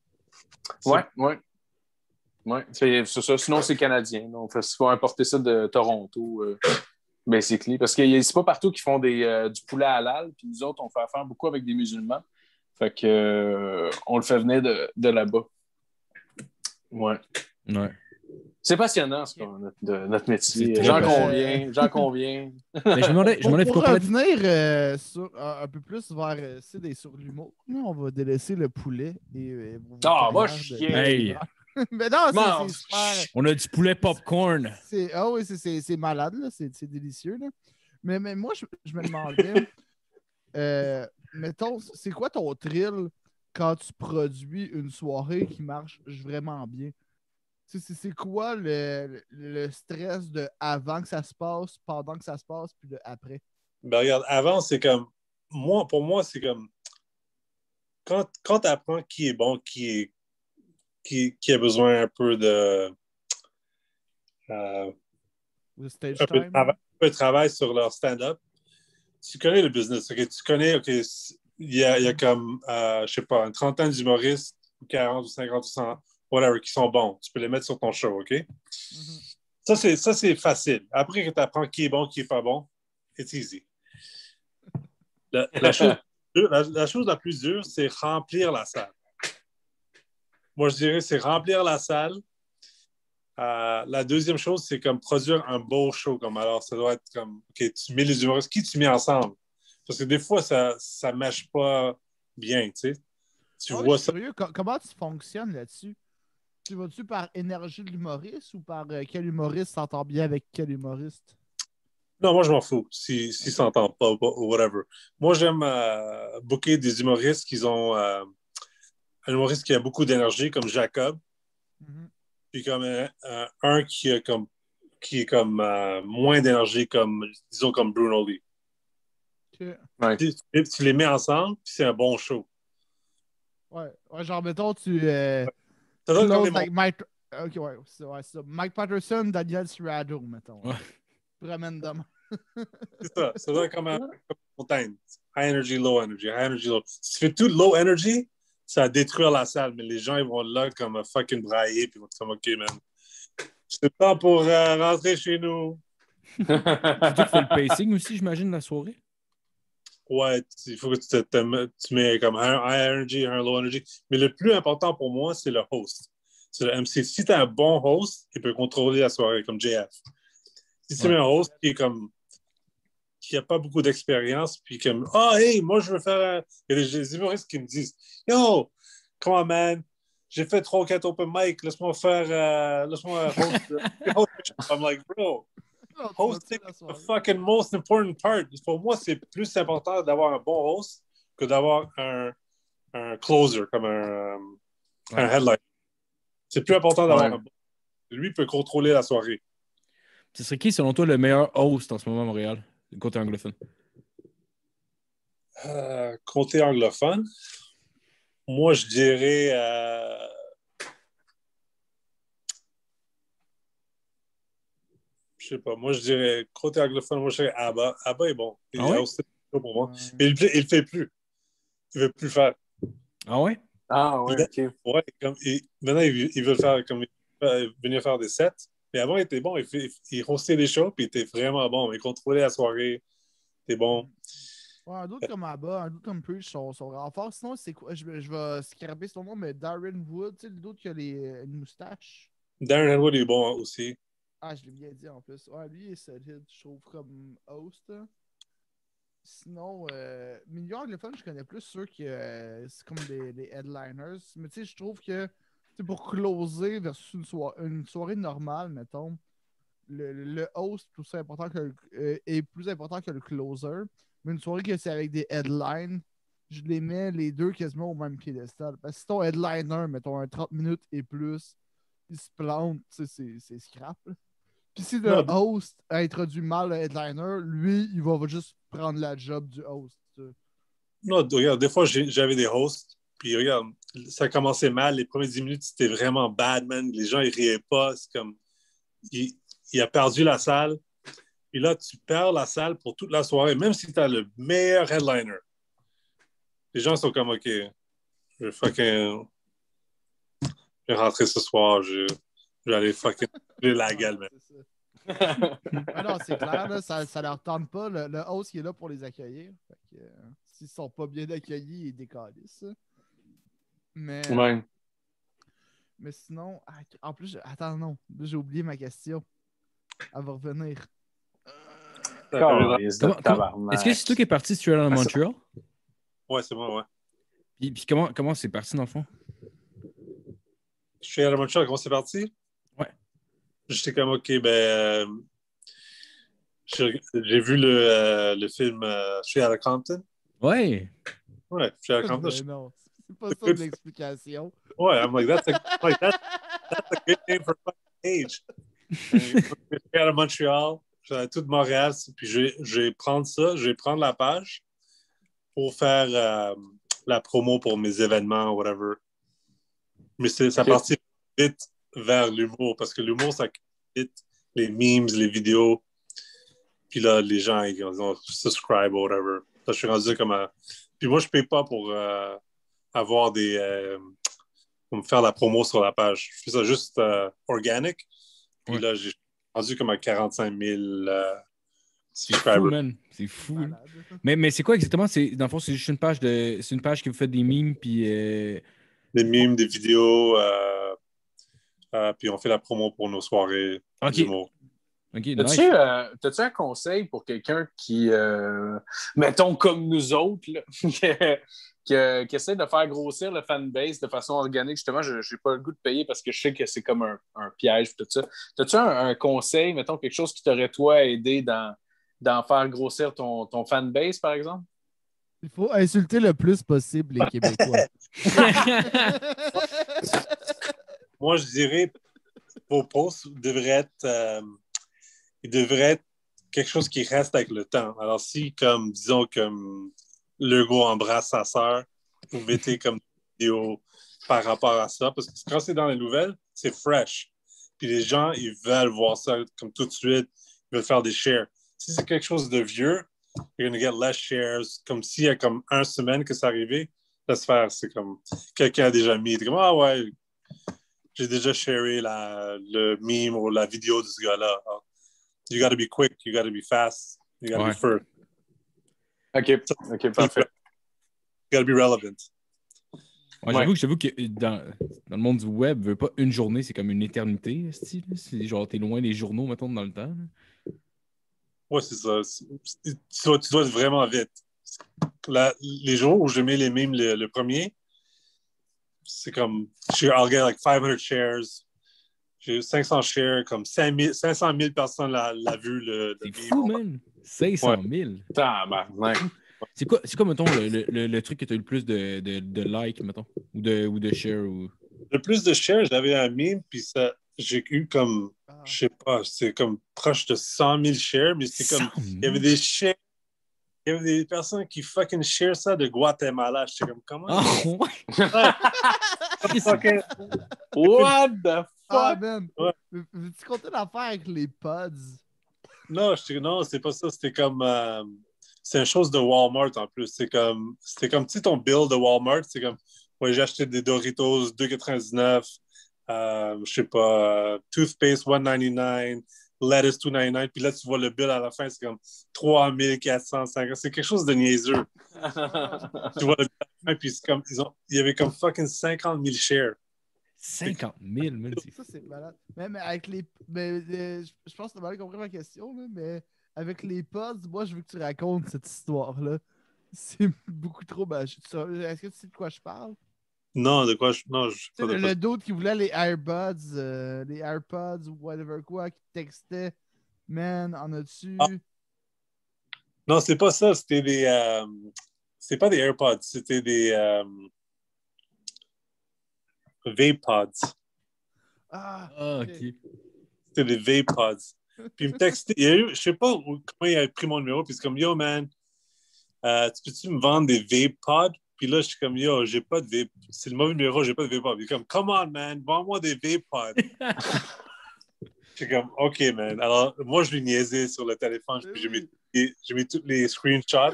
Ouais. C'est ça. Sinon, c'est canadien. Donc, il faut importer ça de Toronto, basically. Parce que c'est pas partout qu'ils font du poulet halal, puis nous autres, on fait affaire beaucoup avec des musulmans. Fait que on le fait venir de là-bas. Ouais. C'est passionnant, ça, notre métier. J'en conviens. Mais je me demandais Pour revenir un peu plus vers Sid et sur l'humour, on va délaisser le poulet et moi, chien! Hey. Mais non, c'est super. On a du poulet popcorn. Ah oui, c'est malade, là. C'est délicieux. Là. Mais moi, je me demandais, mettons, c'est quoi ton thrill quand tu produis une soirée qui marche vraiment bien? C'est quoi le stress de avant que ça se passe, pendant que ça se passe, puis de après? Ben regarde, avant, c'est comme. Pour moi, c'est comme. Quand tu apprends qui est bon, qui a besoin un peu de. Le stage un time? Un peu de travail sur leur stand-up. Tu connais le business, OK? Tu connais, OK, il y a comme, je sais pas, une trentaine d'humoristes, 40 ou 50 ou 100, whatever, qui sont bons. Tu peux les mettre sur ton show, OK? Mm-hmm. Ça, c'est facile. Après que tu apprends qui est bon, qui est pas bon, it's easy. La chose la plus dure, c'est remplir la salle. Moi, je dirais, c'est remplir la salle. La deuxième chose, c'est comme produire un beau show. Alors, ça doit être comme, OK, tu mets les humoristes, qui tu mets ensemble? Parce que des fois, ça ne marche pas bien, tu sais. Tu vois je suis ça. curieux, comment tu fonctionnes là-dessus? Tu vas-tu par énergie de l'humoriste ou par quel humoriste s'entend bien avec quel humoriste? Non, moi, je m'en fous s'ils ne s'entendent pas ou whatever. Moi, j'aime booker des humoristes qui ont un humoriste qui a beaucoup d'énergie, comme Jacob, puis comme un qui est comme moins d'énergie, disons comme Bruno Lee. Okay. Ouais. Tu les mets ensemble, puis c'est un bon show. Ouais, genre, mettons, tu Ça donne comme close like Mike... Ok, ouais, c'est ça. Mike Patterson, Daniel Serrano, mettons. Ouais. Ramène demain. C'est ça. Ça donne comme une montagne. High energy, low energy. High energy, low. Si tu fais tout low energy, ça va détruire la salle. Mais les gens, ils vont là comme fucking brailler, puis ils vont être comme, OK, man. C'est le temps pour rentrer chez nous. C'est toi qui fais le pacing aussi, j'imagine, la soirée? Ouais, il faut que tu mets comme un high energy, un low energy. Mais le plus important pour moi, c'est le host. C'est le MC. Si tu as un bon host, il peut contrôler la soirée, comme JF. Si tu mets un host qui n'a pas beaucoup d'expérience, puis comme, hey, moi, je veux faire. Il y a des humoristes qui me disent, yo, come on, man, j'ai fait 3 ou 4 open mic, laisse-moi host. I'm like, bro. Hosting is the fucking most important part. Pour moi, c'est plus important d'avoir un bon host que d'avoir un closer, comme un headline. C'est plus important d'avoir un bon. Lui peut contrôler la soirée. Ce serait qui, selon toi, le meilleur host en ce moment à Montréal, côté anglophone? Côté anglophone, moi, je dirais. Je sais pas. Moi, je dirais, côté anglophone, moi, je dirais Abba. Abba est bon. Il a aussi pour moi. Mais il le fait plus. Il veut plus le faire. Ah ouais? Ah ouais, OK. Ouais, maintenant, il veut faire comme venir faire des sets. Mais avant, il était bon. Il hostait les shows, puis il était vraiment bon. Il contrôlait la soirée. C'était bon. Ouais, un doute comme Abba, un doute comme Preach sont vraiment forts. Sinon, c'est quoi? Je vais scraper son nom, mais Darren Wood, tu sais, le doute qui a une moustache. Darren Wood est bon aussi. Ah, je l'ai bien dit en plus. Ouais, lui, il est solide, je trouve, comme host. Hein. Sinon, milieu anglophone, je connais plus ceux qui c'est comme des headliners. Mais tu sais, je trouve que pour closer versus une soirée normale, mettons, le host est plus important que le closer. Mais une soirée que c'est avec des headlines, je les mets les deux quasiment au même piédestal. Parce que si ton headliner, mettons un 30 minutes et plus, il se plante, c'est scrap. Là. Puis si le host a introduit mal le headliner, lui, il va juste prendre la job du host. Non, regarde, des fois, j'avais des hosts, puis regarde, ça a commencé mal. Les premières 10 minutes, c'était vraiment bad, man. Les gens, ils riaient pas. C'est comme, il a perdu la salle. Puis là, tu perds la salle pour toute la soirée, même si tu as le meilleur headliner. Les gens sont comme, OK, je vais rentrer ce soir, je vais aller fucking la gueule, man. Ah non, c'est clair, là, ça leur tente pas. Le host qui est là pour les accueillir. Fait que, s'ils sont pas bien accueillis, ils décalissent. Mais, Ouais. mais sinon, en plus, attends, non, j'ai oublié ma question. Elle va revenir. Est-ce que c'est toi qui es parti Straight Outta Montreal? Ouais, c'est moi, ouais. Puis comment c'est parti dans le fond? Straight Outta Montreal, comment c'est parti? Ouais. J'étais comme, OK, ben, j'ai vu le film Straight Outta Compton. Ouais. Ouais, Straight Outta Compton. Non, c'est pas ça de l'explication. Ouais, I'm like, that's a good name for fucking age. Straight Outta Montreal, j'allais tout de Montréal, puis je vais prendre la page pour faire la promo pour mes événements, whatever. Mais ça partit vite vers l'humour, parce que l'humour, ça vite les memes, les vidéos. Puis là, les gens, ils ont subscribe ou whatever. Là, je suis rendu comme à... Puis moi, je paye pas pour avoir pour me faire la promo sur la page. Je fais ça juste organic. Puis là, j'ai rendu comme à 45 000 c'est fou, man. C'est fou. Mais c'est quoi exactement? Dans le fond, c'est juste une page c'est une page qui vous fait des memes, puis... Des memes, des vidéos, puis on fait la promo pour nos soirées d'humour. OK, nice. T'as-tu un conseil pour quelqu'un qui, mettons comme nous autres, là, qui essaie de faire grossir le fanbase de façon organique? Justement, je n'ai pas le goût de payer parce que je sais que c'est comme un piège, tout ça. T'as-tu un conseil, mettons, quelque chose qui t'aurait, toi, aidé d'en faire grossir ton fanbase, par exemple? Il faut insulter le plus possible les Québécois. Moi, je dirais vos posts devraient être quelque chose qui reste avec le temps. Alors, si, comme, disons, comme Legault embrasse sa sœur, vous mettez comme des vidéos par rapport à ça, parce que quand c'est dans les nouvelles, c'est fresh. Puis les gens, ils veulent voir ça comme tout de suite, ils veulent faire des shares. Si c'est quelque chose de vieux, you're going to get less shares. Comme s'il y a comme une semaine que c'est arrivé, laisse faire. C'est comme quelqu'un a déjà mis. T'es comme, ah ouais, j'ai déjà sharé le meme ou la vidéo de ce gars-là. You got to be quick, you got to be fast, you got to be first. OK, parfait. You got to be relevant. Ouais, j'avoue que dans le monde du web, veut pas une journée, c'est comme une éternité. C'est genre, t'es loin des journaux, mettons, dans le temps. Là. Ouais, c'est ça. Tu dois être vraiment vite. Les jours où je mets les memes le premier, c'est comme, I'll get like 500 shares. J'ai eu 500 shares, comme 500 000 personnes l'ont vu. C'est fou, man. 500 000. Ouais. C'est quoi, mettons, le truc que tu as eu le plus de likes, mettons, ou de shares? Ou... Le plus de shares, j'avais un meme, puis j'ai eu comme, je sais pas, c'est comme proche de 100 000 shares, mais c'est comme, il y avait des shares. Il y avait des personnes qui fucking share ça de Guatemala. J'étais comme, comment? Oh, ouais. What the fuck? Ah, man. Ouais. Veux-tu compter l'affaire avec les pods? Non, c'est pas ça. C'était comme... c'est une chose de Walmart, en plus. C'était comme, tu sais, ton bill de Walmart, c'est comme, ouais, j'ai acheté des Doritos, 2,99, je sais pas, toothpaste, 1,99, lettuce $2.99, puis là, tu vois le bill à la fin, c'est comme 3 450. C'est quelque chose de niaiseux. Tu vois le bill à la fin, puis c'est comme, il y avait comme fucking 50 000 shares. 50 000, man. Ça, c'est malade. Mais avec les. Je pense que tu as mal compris ma question, là, mais avec les pods, moi, je veux que tu racontes cette histoire-là. C'est beaucoup trop magique. Est-ce que tu sais de quoi je parle? Non, de quoi non, je sais Tu pas sais, de quoi. le dude qui voulait les AirPods ou whatever quoi, qui textait, man, en as-tu. Ah. Non, c'est pas ça, c'était des. C'est pas des AirPods, c'était des VapePods. Ah, OK. C'était des VapePods. Puis il me textait, je sais pas comment il a pris mon numéro, puis c'est comme, yo, man, tu peux-tu me vendre des VapePods? Puis là, je suis comme, yo, j'ai pas de vape. C'est le mauvais numéro, j'ai pas de VapePods. Il est comme, come on, man, vends-moi des VapePods. Je suis comme, OK, man. Alors, moi, je lui niaisais sur le téléphone, puis j'ai mis tous les screenshots.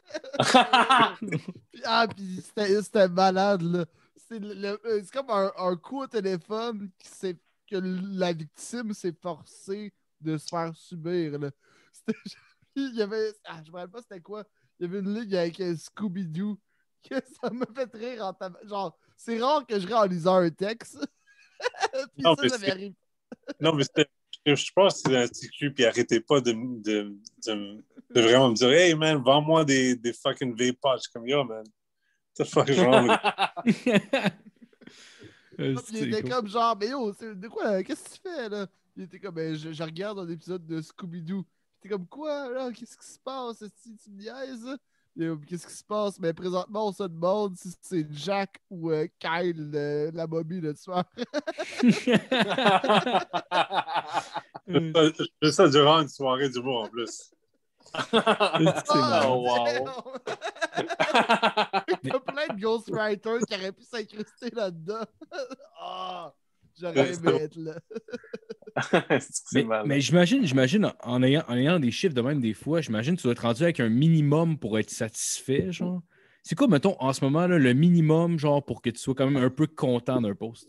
Puis c'était malade, là. C'est comme un coup au téléphone que la victime s'est forcée de se faire subir, là. Il y avait. Je me rappelle pas c'était quoi. Il y avait une ligue avec Scooby-Doo que ça me fait rire Genre, c'est rare que je ris en lisant un texte. Puis Non, ça m'avait ri. Non, mais je pense que c'était un petit cul, puis arrêtez pas de vraiment me dire, hey man, vends-moi des fucking vape-pods. Je suis comme, yo man, what the fuck is wrong with Puis il était comme genre, mais yo, de quoi, qu'est-ce que tu fais là? Il était comme, ben, je regarde un épisode de Scooby-Doo. T'es comme, quoi là? Qu'est-ce qui se passe? Tu me niaises? Qu'est-ce qui se passe? Mais présentement, on se demande si c'est Jack ou Kyle, la momie le soir. Je fais ça durant une soirée d'humour en plus. Oh, wow. Il y a plein de ghostwriters qui auraient pu s'incruster là-dedans. Ah, j'aurais aimé être là. Mais j'imagine en ayant des chiffres de même des fois, j'imagine que tu dois être rendu avec un minimum pour être satisfait, genre. C'est quoi, mettons, en ce moment, là, le minimum, genre, pour que tu sois quand même un peu content d'un post?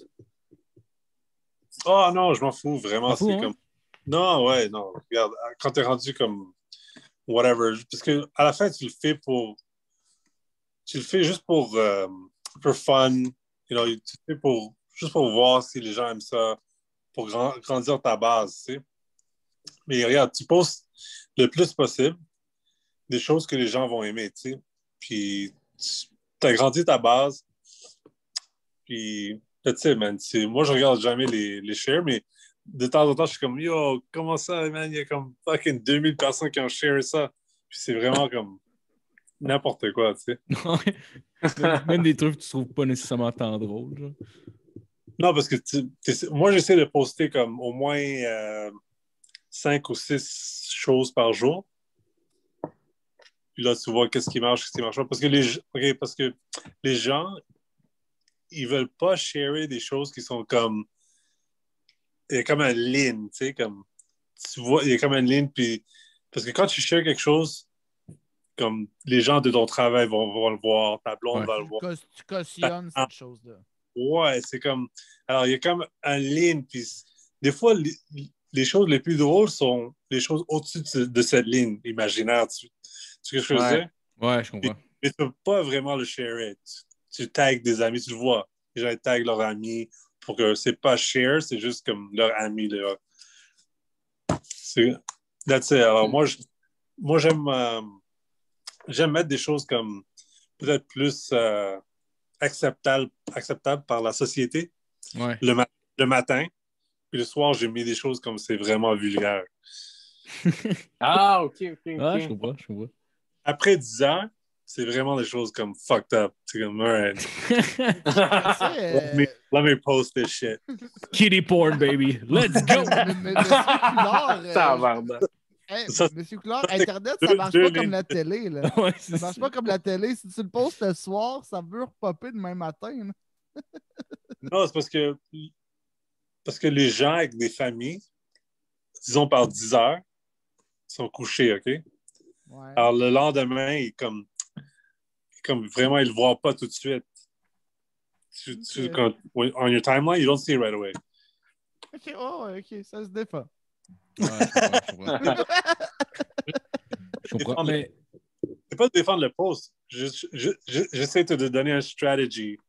Oh non, je m'en fous, vraiment. T'en fous, C'est hein? comme. Non, ouais, non. Regarde, quand t'es rendu comme whatever, parce que à la fin, tu le fais pour. Tu le fais juste pour fun. Tu le fais juste pour voir si les gens aiment ça, pour grandir ta base, tu sais. Mais regarde, tu postes le plus possible des choses que les gens vont aimer, tu sais. Puis, tu as grandi ta base. Puis, tu sais, man, moi, je regarde jamais les shares, mais de temps en temps, je suis comme, yo, comment ça, man? Il y a comme fucking 2000 personnes qui ont share ça. Puis, c'est vraiment comme n'importe quoi, tu sais. Même des trucs que tu trouves pas nécessairement tant drôles, genre. Non, parce que moi, j'essaie de poster comme au moins 5 ou 6 choses par jour. Puis là, tu vois qu'est-ce qui marche pas. Parce que les gens, ils veulent pas sharer des choses qui sont comme. Il y a comme une ligne, tu sais, comme. Tu vois, il y a comme une ligne, puis. Parce que quand tu shares quelque chose, comme les gens de ton travail vont le voir, ta blonde va le voir. Tu cautionnes cette chose-là. Ouais, c'est comme. Alors, il y a comme une ligne, puis des fois, les choses les plus drôles sont les choses au-dessus de cette ligne imaginaire. Tu sais ce que je veux dire? Ouais, je comprends. Mais tu peux pas vraiment le share. Tu tags des amis, tu le vois. Les gens taguent leurs amis pour que c'est pas share, c'est juste comme leur ami. That's it. Alors, moi j'aime mettre des choses comme peut-être plus acceptables par la société Ouais. le matin. Puis le soir, j'ai mis des choses comme c'est vraiment vulgaire. Ah, OK. Ah, je comprends. Après 10 ans, c'est vraiment des choses comme fucked up. C'est comme, alright. Let me post this shit. Kitty porn, baby. Let's go! Monsieur Coulard, Internet, ça marche pas comme la télé. Là. Ouais, ça marche pas comme la télé. Si tu le postes le soir, ça veut repopper demain matin. Là. Non, c'est parce que les gens avec des familles, disons par 10 heures, sont couchés, OK? Ouais. Alors le lendemain, comme vraiment, ils le voient pas tout de suite. On your timeline, you don't see it right away. OK, OK, ça se défend. Ouais, je comprends. Je comprends, mais... C'est pas de défendre le post. J'essaie de donner un strategy.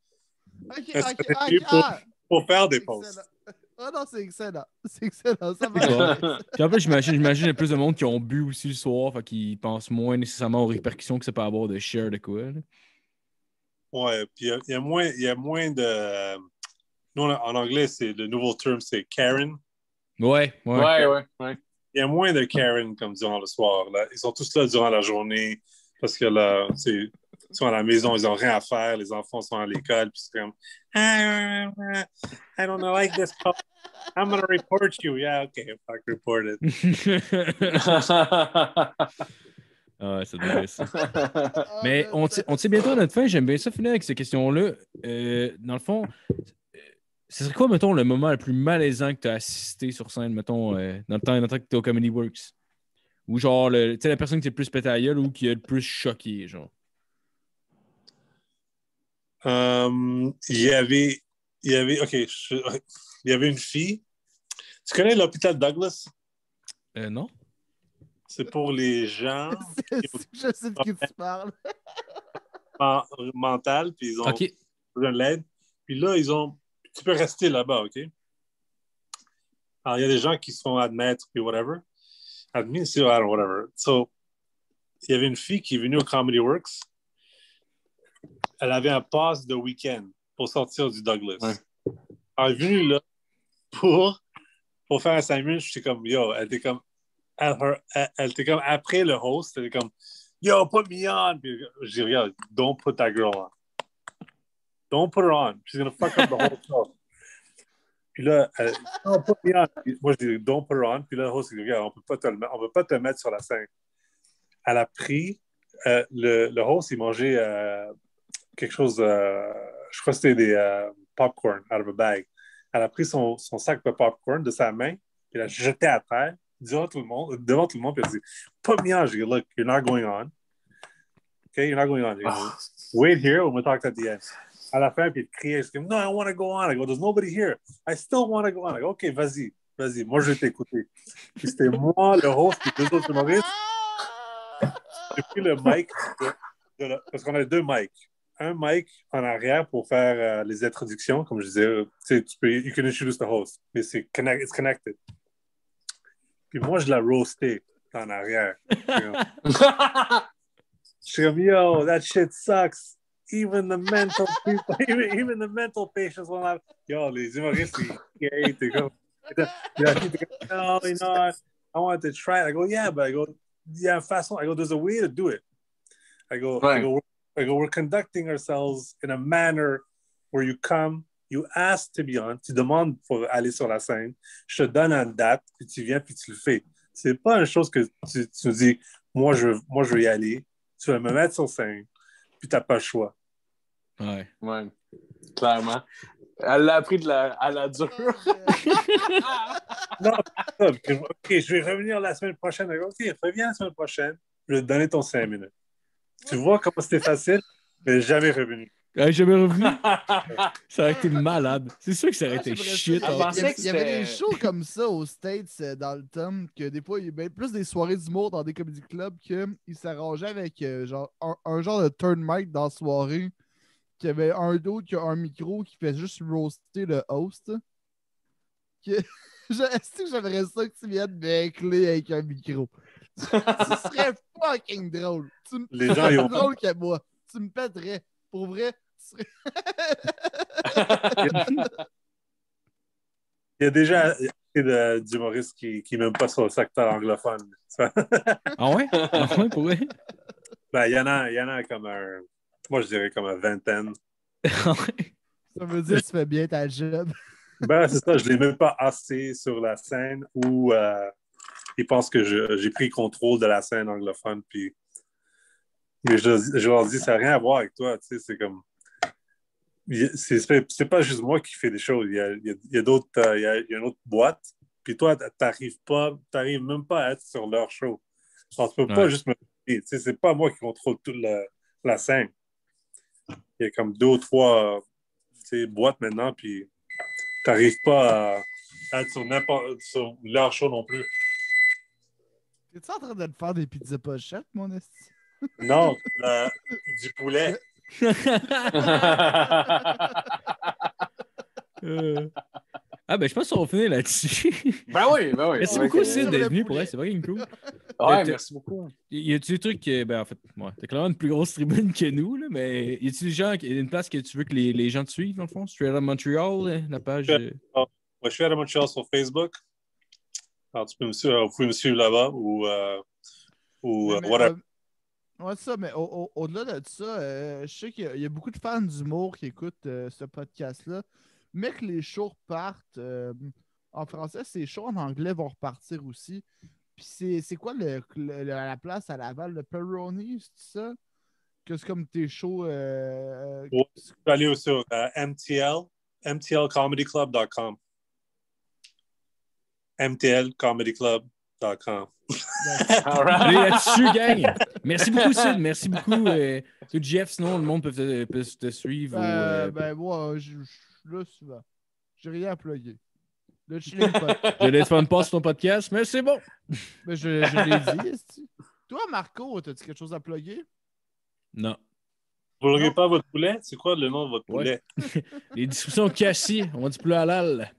Pour faire des posts. Ah non, c'est excellent. C'est excellent. Ça D'accord. va. Puis en fait, j'imagine qu'il y a plus de monde qui ont bu aussi le soir, fait qu'ils pensent moins nécessairement aux répercussions que ça peut avoir de share de quoi. Là. Ouais, puis il y a moins de... Nous, en anglais, c'est le nouveau terme, c'est Karen. Ouais. Il y a moins de Karen comme durant le soir. Là. Ils sont tous là durant la journée parce que là, ils sont à la maison, ils n'ont rien à faire. Les enfants sont à l'école, puis c'est comme I don't like this post. I'm gonna report you. Yeah, okay, fuck, report it. Ah, ça devrait ça. Mais on tire bientôt à notre fin. J'aime bien ça finir avec ces questions-là. Dans le fond, ce serait quoi, mettons, le moment le plus malaisant que tu as assisté sur scène, mettons, dans le temps que tu es au Comedy Works? Ou genre, tu sais, la personne qui t'est le plus pété à la gueule ou qui a le plus choqué, genre? Il y avait, il y avait une fille. Tu connais l'hôpital Douglas? Non? C'est pour les gens Je sais de qui tu parles. mental, puis ils ont OK. besoin de l'aide. Puis là, tu peux rester là-bas, OK? Alors, il y a des gens qui se font admettre, puis whatever. Admis, c'est whatever. So, il y avait une fille qui est venue au Comedy Works. Elle avait un pass de week-end pour sortir du Douglas. Ouais. Elle est venue là pour faire un 5 minutes. J'étais comme, yo, elle était comme après le host, elle était comme, yo, put me on. Puis je dis, regarde, don't put that girl on. Don't put her on. She's gonna fuck up the whole show. Puis là, non, put me on. Puis moi, je dis, don't put her on. Puis là, le host, il dit, regarde, on peut pas te mettre sur la scène. Elle a pris, le host, il mangeait quelque chose, je crois que c'était des popcorn out of a bag. Elle a pris son sac de popcorn de sa main, puis elle l'a jeté à terre devant tout le monde, puis elle a dit, put me on. Je dis, look, you're not going on. Okay, you're not going on. Wait here, we'll talk at the end. À la fin, puis il criait, je dis, no, I want to go on. I go, there's nobody here. I still want to go on. I go, OK, vas-y, moi je vais t'écouter. Puis c'était moi, le host, puis deux autres humoristes. J'ai pris le mic, parce qu'on a 2 mics. Un mic en arrière pour faire les introductions, comme je disais, tu peux, you can introduce the host, mais it's connected. Puis moi, je l'ai roasté en arrière. Je suis comme, yo, that shit sucks. Even the mental people, even the mental patients won't have. Yo, les humoristes, ils comme, no, I want to try it. I go, yeah, but I go, yeah, fast. I go, there's a way to do it. I go, we're conducting ourselves in a manner where you come, you ask to be on, tu demandes pour aller sur la scène, je te donne une date, puis tu viens, puis tu le fais. C'est pas une chose que tu dis, moi, je veux y aller, tu vas me mettre sur scène, puis t'as pas le choix. Ouais, clairement. Elle l'a appris à la dure. Non, OK, je vais revenir la semaine prochaine. OK, reviens la semaine prochaine, je vais te donner ton 5 minutes. Tu vois comment c'était facile, mais jamais revenu. Jamais revenu? Ça aurait été malade. C'est sûr que ça aurait été shit. Il y avait des shows comme ça aux States dans le temps, que des fois, il y avait plus des soirées d'humour dans des comedy clubs qu'ils s'arrangeaient avec genre un genre de turn mic dans la soirée, qu'il y avait un d'autre qui a un micro qui fait juste roaster le host. Est-ce que j'aimerais ça que tu viennes m'écler avec un micro? Ce serait fucking drôle. Les gens, ils ont... plus drôle que moi. Tu me pèterais. Pour vrai, tu Il y a déjà d'humoristes qui n'aiment pas sur le secteur anglophone. Ah ouais? Ah ouais, pour vrai? Ben, il y en a comme moi, je dirais comme une vingtaine. Ça veut dire que tu fais bien ta job. Ben, c'est ça, je ne les mets pas assez sur la scène où ils pensent que j'ai pris contrôle de la scène anglophone. Puis... Mais je leur dis, ça n'a rien à voir avec toi. Tu sais, c'est comme. C'est pas juste moi qui fais des choses. Il y a d'autres. Il y a une autre boîte. Puis toi, t'arrives même pas à être sur leur show. Alors, tu peux pas juste me. Tu sais, c'est pas moi qui contrôle toute la scène. Il y a comme 2 ou 3 boîtes maintenant, puis t'arrives pas à être sur leur show non plus. T'es-tu en train de te faire des pizzas pochettes, mon esti? Non, du poulet. Ah, ben, je pense qu'on va finir là-dessus. Ben oui. Merci Ouais, beaucoup, c'est Sid, sur d'être le venu. poulet. Pour elle, c'est vraiment cool. Ouais, T'as- merci beaucoup. Y a-tu des trucs que, ben, en fait, ouais, t'as clairement une plus grosse tribune que nous, là, mais y a-tu des gens, une place que tu veux que les gens te suivent, dans le fond? Straight Out of Montreal, la page. Ouais, je suis à Montréal sur Facebook. Alors, vous pouvez me suivre là-bas ou Mais, whatever. ouais, ça, mais au-delà de ça, je sais qu'il y a beaucoup de fans d'humour qui écoutent ce podcast-là. Mais que les shows repartent en français, ces shows en anglais vont repartir aussi. Puis c'est quoi la place à Laval, le Peroni, c'est ça? Que c'est comme tes shows. Ouais, tu peux aller sur mtlcomedyclub.com. mtlcomedyclub.com. Allez Alright. là-dessus, gang! Merci beaucoup, Sid. Merci beaucoup. Tout Jeff, sinon, le monde peut te suivre. Moi, je suis là souvent. J'ai rien à plugger. Le chilling podcast. J'allais te faire une passe sur ton podcast, mais c'est bon. Mais je l'ai dit, esti. Toi, Marco, t'as-tu quelque chose à plugger? Non. Vous ne Non. pas votre poulet? C'est quoi le nom de votre Ouais. poulet? Les discussions cassées, on va du poulet halal.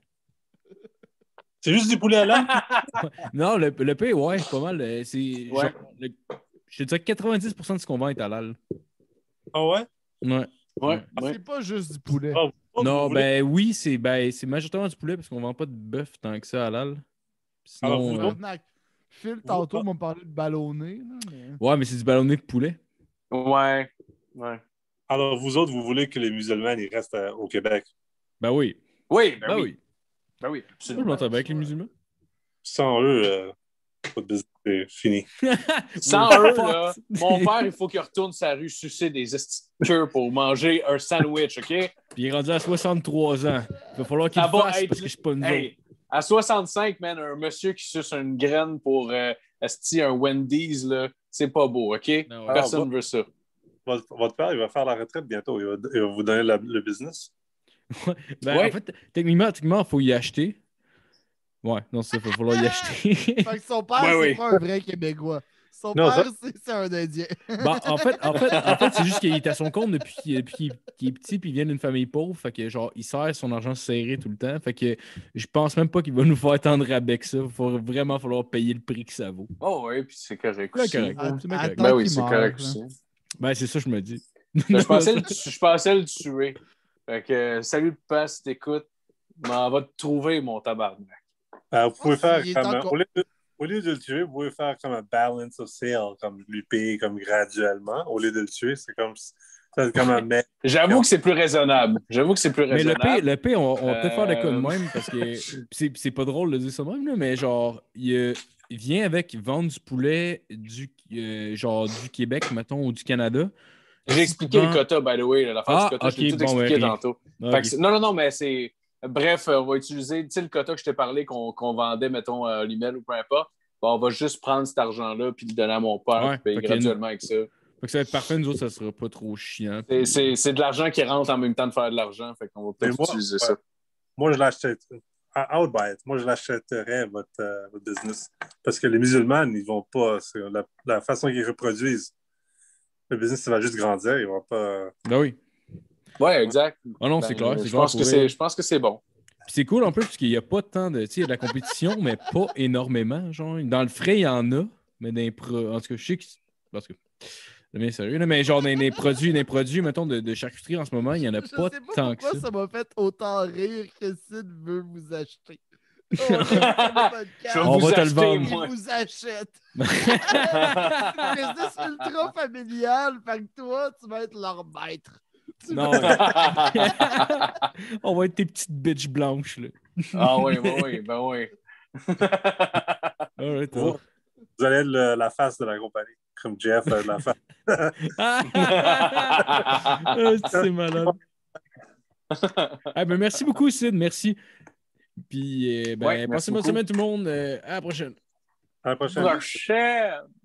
C'est juste du poulet à l'âne? Non, le P, ouais, pas mal. C'est Ouais. genre, je te dirais que 90% de ce qu'on vend est halal. Ah ouais? Ouais. Ouais. C'est pas juste du poulet. Ah, vous Non, voulez- ben oui, c'est majoritairement du poulet parce qu'on vend pas de bœuf tant que ça halal. Alors, Sinon, vous Tabarnak. Phil, tantôt, m'a parlé de ballonné. Là, mais... ouais, mais c'est du ballonné de poulet. Ouais. Alors, vous autres, vous voulez que les musulmans ils restent au Québec? Ben oui. Oui, ben Ben oui. oui. Ben oui, Moi, je absolument. m'entends bien avec les musulmans. Sans eux, votre business est fini. Sans eux, là, mon père, il faut qu'il retourne sa rue sucer des estiqueurs pour manger un sandwich, OK? Puis il est rendu à 63 ans. Il va falloir qu'il Ça le va fasse être- parce que je suis pas une autre. Hey, à 65, man, un monsieur qui suce une graine pour esti, un Wendy's, là, c'est pas beau, OK? Non, ouais. Personne ne veut ça. Votre père, il va faire la retraite bientôt. Il va vous donner le business. Ben, Ouais. en fait, techniquement, il faut y acheter. Ouais, non, c'est ça, il va falloir y acheter. Fait que son père, Ouais, c'est oui. pas un vrai Québécois. Son Non, père, c'est un Indien. Bon, en fait, c'est juste qu'il est à son compte depuis qu'il est petit, puis il vient d'une famille pauvre. Fait que, genre, il sert son argent serré tout le temps. Fait que je pense même pas qu'il va nous faire tant de rabais que ça. Il va vraiment falloir payer le prix que ça vaut. Oh oui, puis c'est correct Ouais, aussi. correct. hein. C'est bien correct. Attends Ben oui, qu'il c'est meure, correct là. aussi. Ben, c'est ça, je me dis. Je pensais le tuer. Fait que, salut, papa, si t'écoutes, m'en va te trouver, mon tabarnak. Vous pouvez faire il est comme encore- au lieu de le tuer, vous pouvez faire comme un balance of sale, comme lui payer comme graduellement. Au lieu de le tuer, c'est comme un mec. J'avoue que c'est plus raisonnable. Mais le P, on va peut-être faire de quoi de Euh, même parce que c'est pas drôle de dire ça de même, là, mais genre, il vient avec vendre du poulet genre du Québec, mettons, ou du Canada. J'ai expliqué le quota, by the way, l'affaire Ah, du quota, je t'ai ok, tout bon, expliqué ben, rien. tantôt. Ah, Fait ok. que non, mais c'est... Bref, on va utiliser, tu sais, le quota que je t'ai parlé qu'on vendait, mettons, à Olimel ou peu importe. Bon, on va juste prendre cet argent-là puis le donner à mon père Ouais, puis payer fait que graduellement avec ça. Fait que ça va être parfait, nous autres, ça sera pas trop chiant. C'est de l'argent qui rentre en même temps de faire de l'argent. Fait qu'on va Mais peut-être moi, utiliser ouais. ça. Moi, je l'achèterais. I would buy it. Moi, je l'achèterais, votre business. Parce que les musulmans, ils vont pas. C'est la façon qu'ils reproduisent, le business, ça va juste grandir. Ils vont pas. Ben oui. Ouais, exact. Ah non, c'est clair. Je pense que c'est bon. Puis c'est cool en plus parce qu'il n'y a pas tant de. Tu sais, il y a de la compétition, mais pas énormément. Genre, dans le frais, il y en a, mais en tout cas, je sais que. Parce que. C'est bien sérieux, là, mais genre, dans les produits, mettons, de charcuterie en ce moment, il n'y en a Je pas sais pas tant que pourquoi ça. ça m'a fait autant rire que Sid veut vous acheter. Je vais On vous va te le acheter, vendre. Il moi. vous achète. C'est un business ultra familial. Fait que toi, tu vas être leur maître. Tu Non, vas- on va être tes petites bitches blanches, là. Ah oui, ben oui. Alright, Vous, vous allez être la face de la compagnie, comme Jeff, la face. Ah, c'est malade. Ah, ben, merci beaucoup, Sid. Merci. Puis, Ouais, passez merci une bonne beaucoup. semaine, tout le monde. À la prochaine. À la prochaine. Prochaine.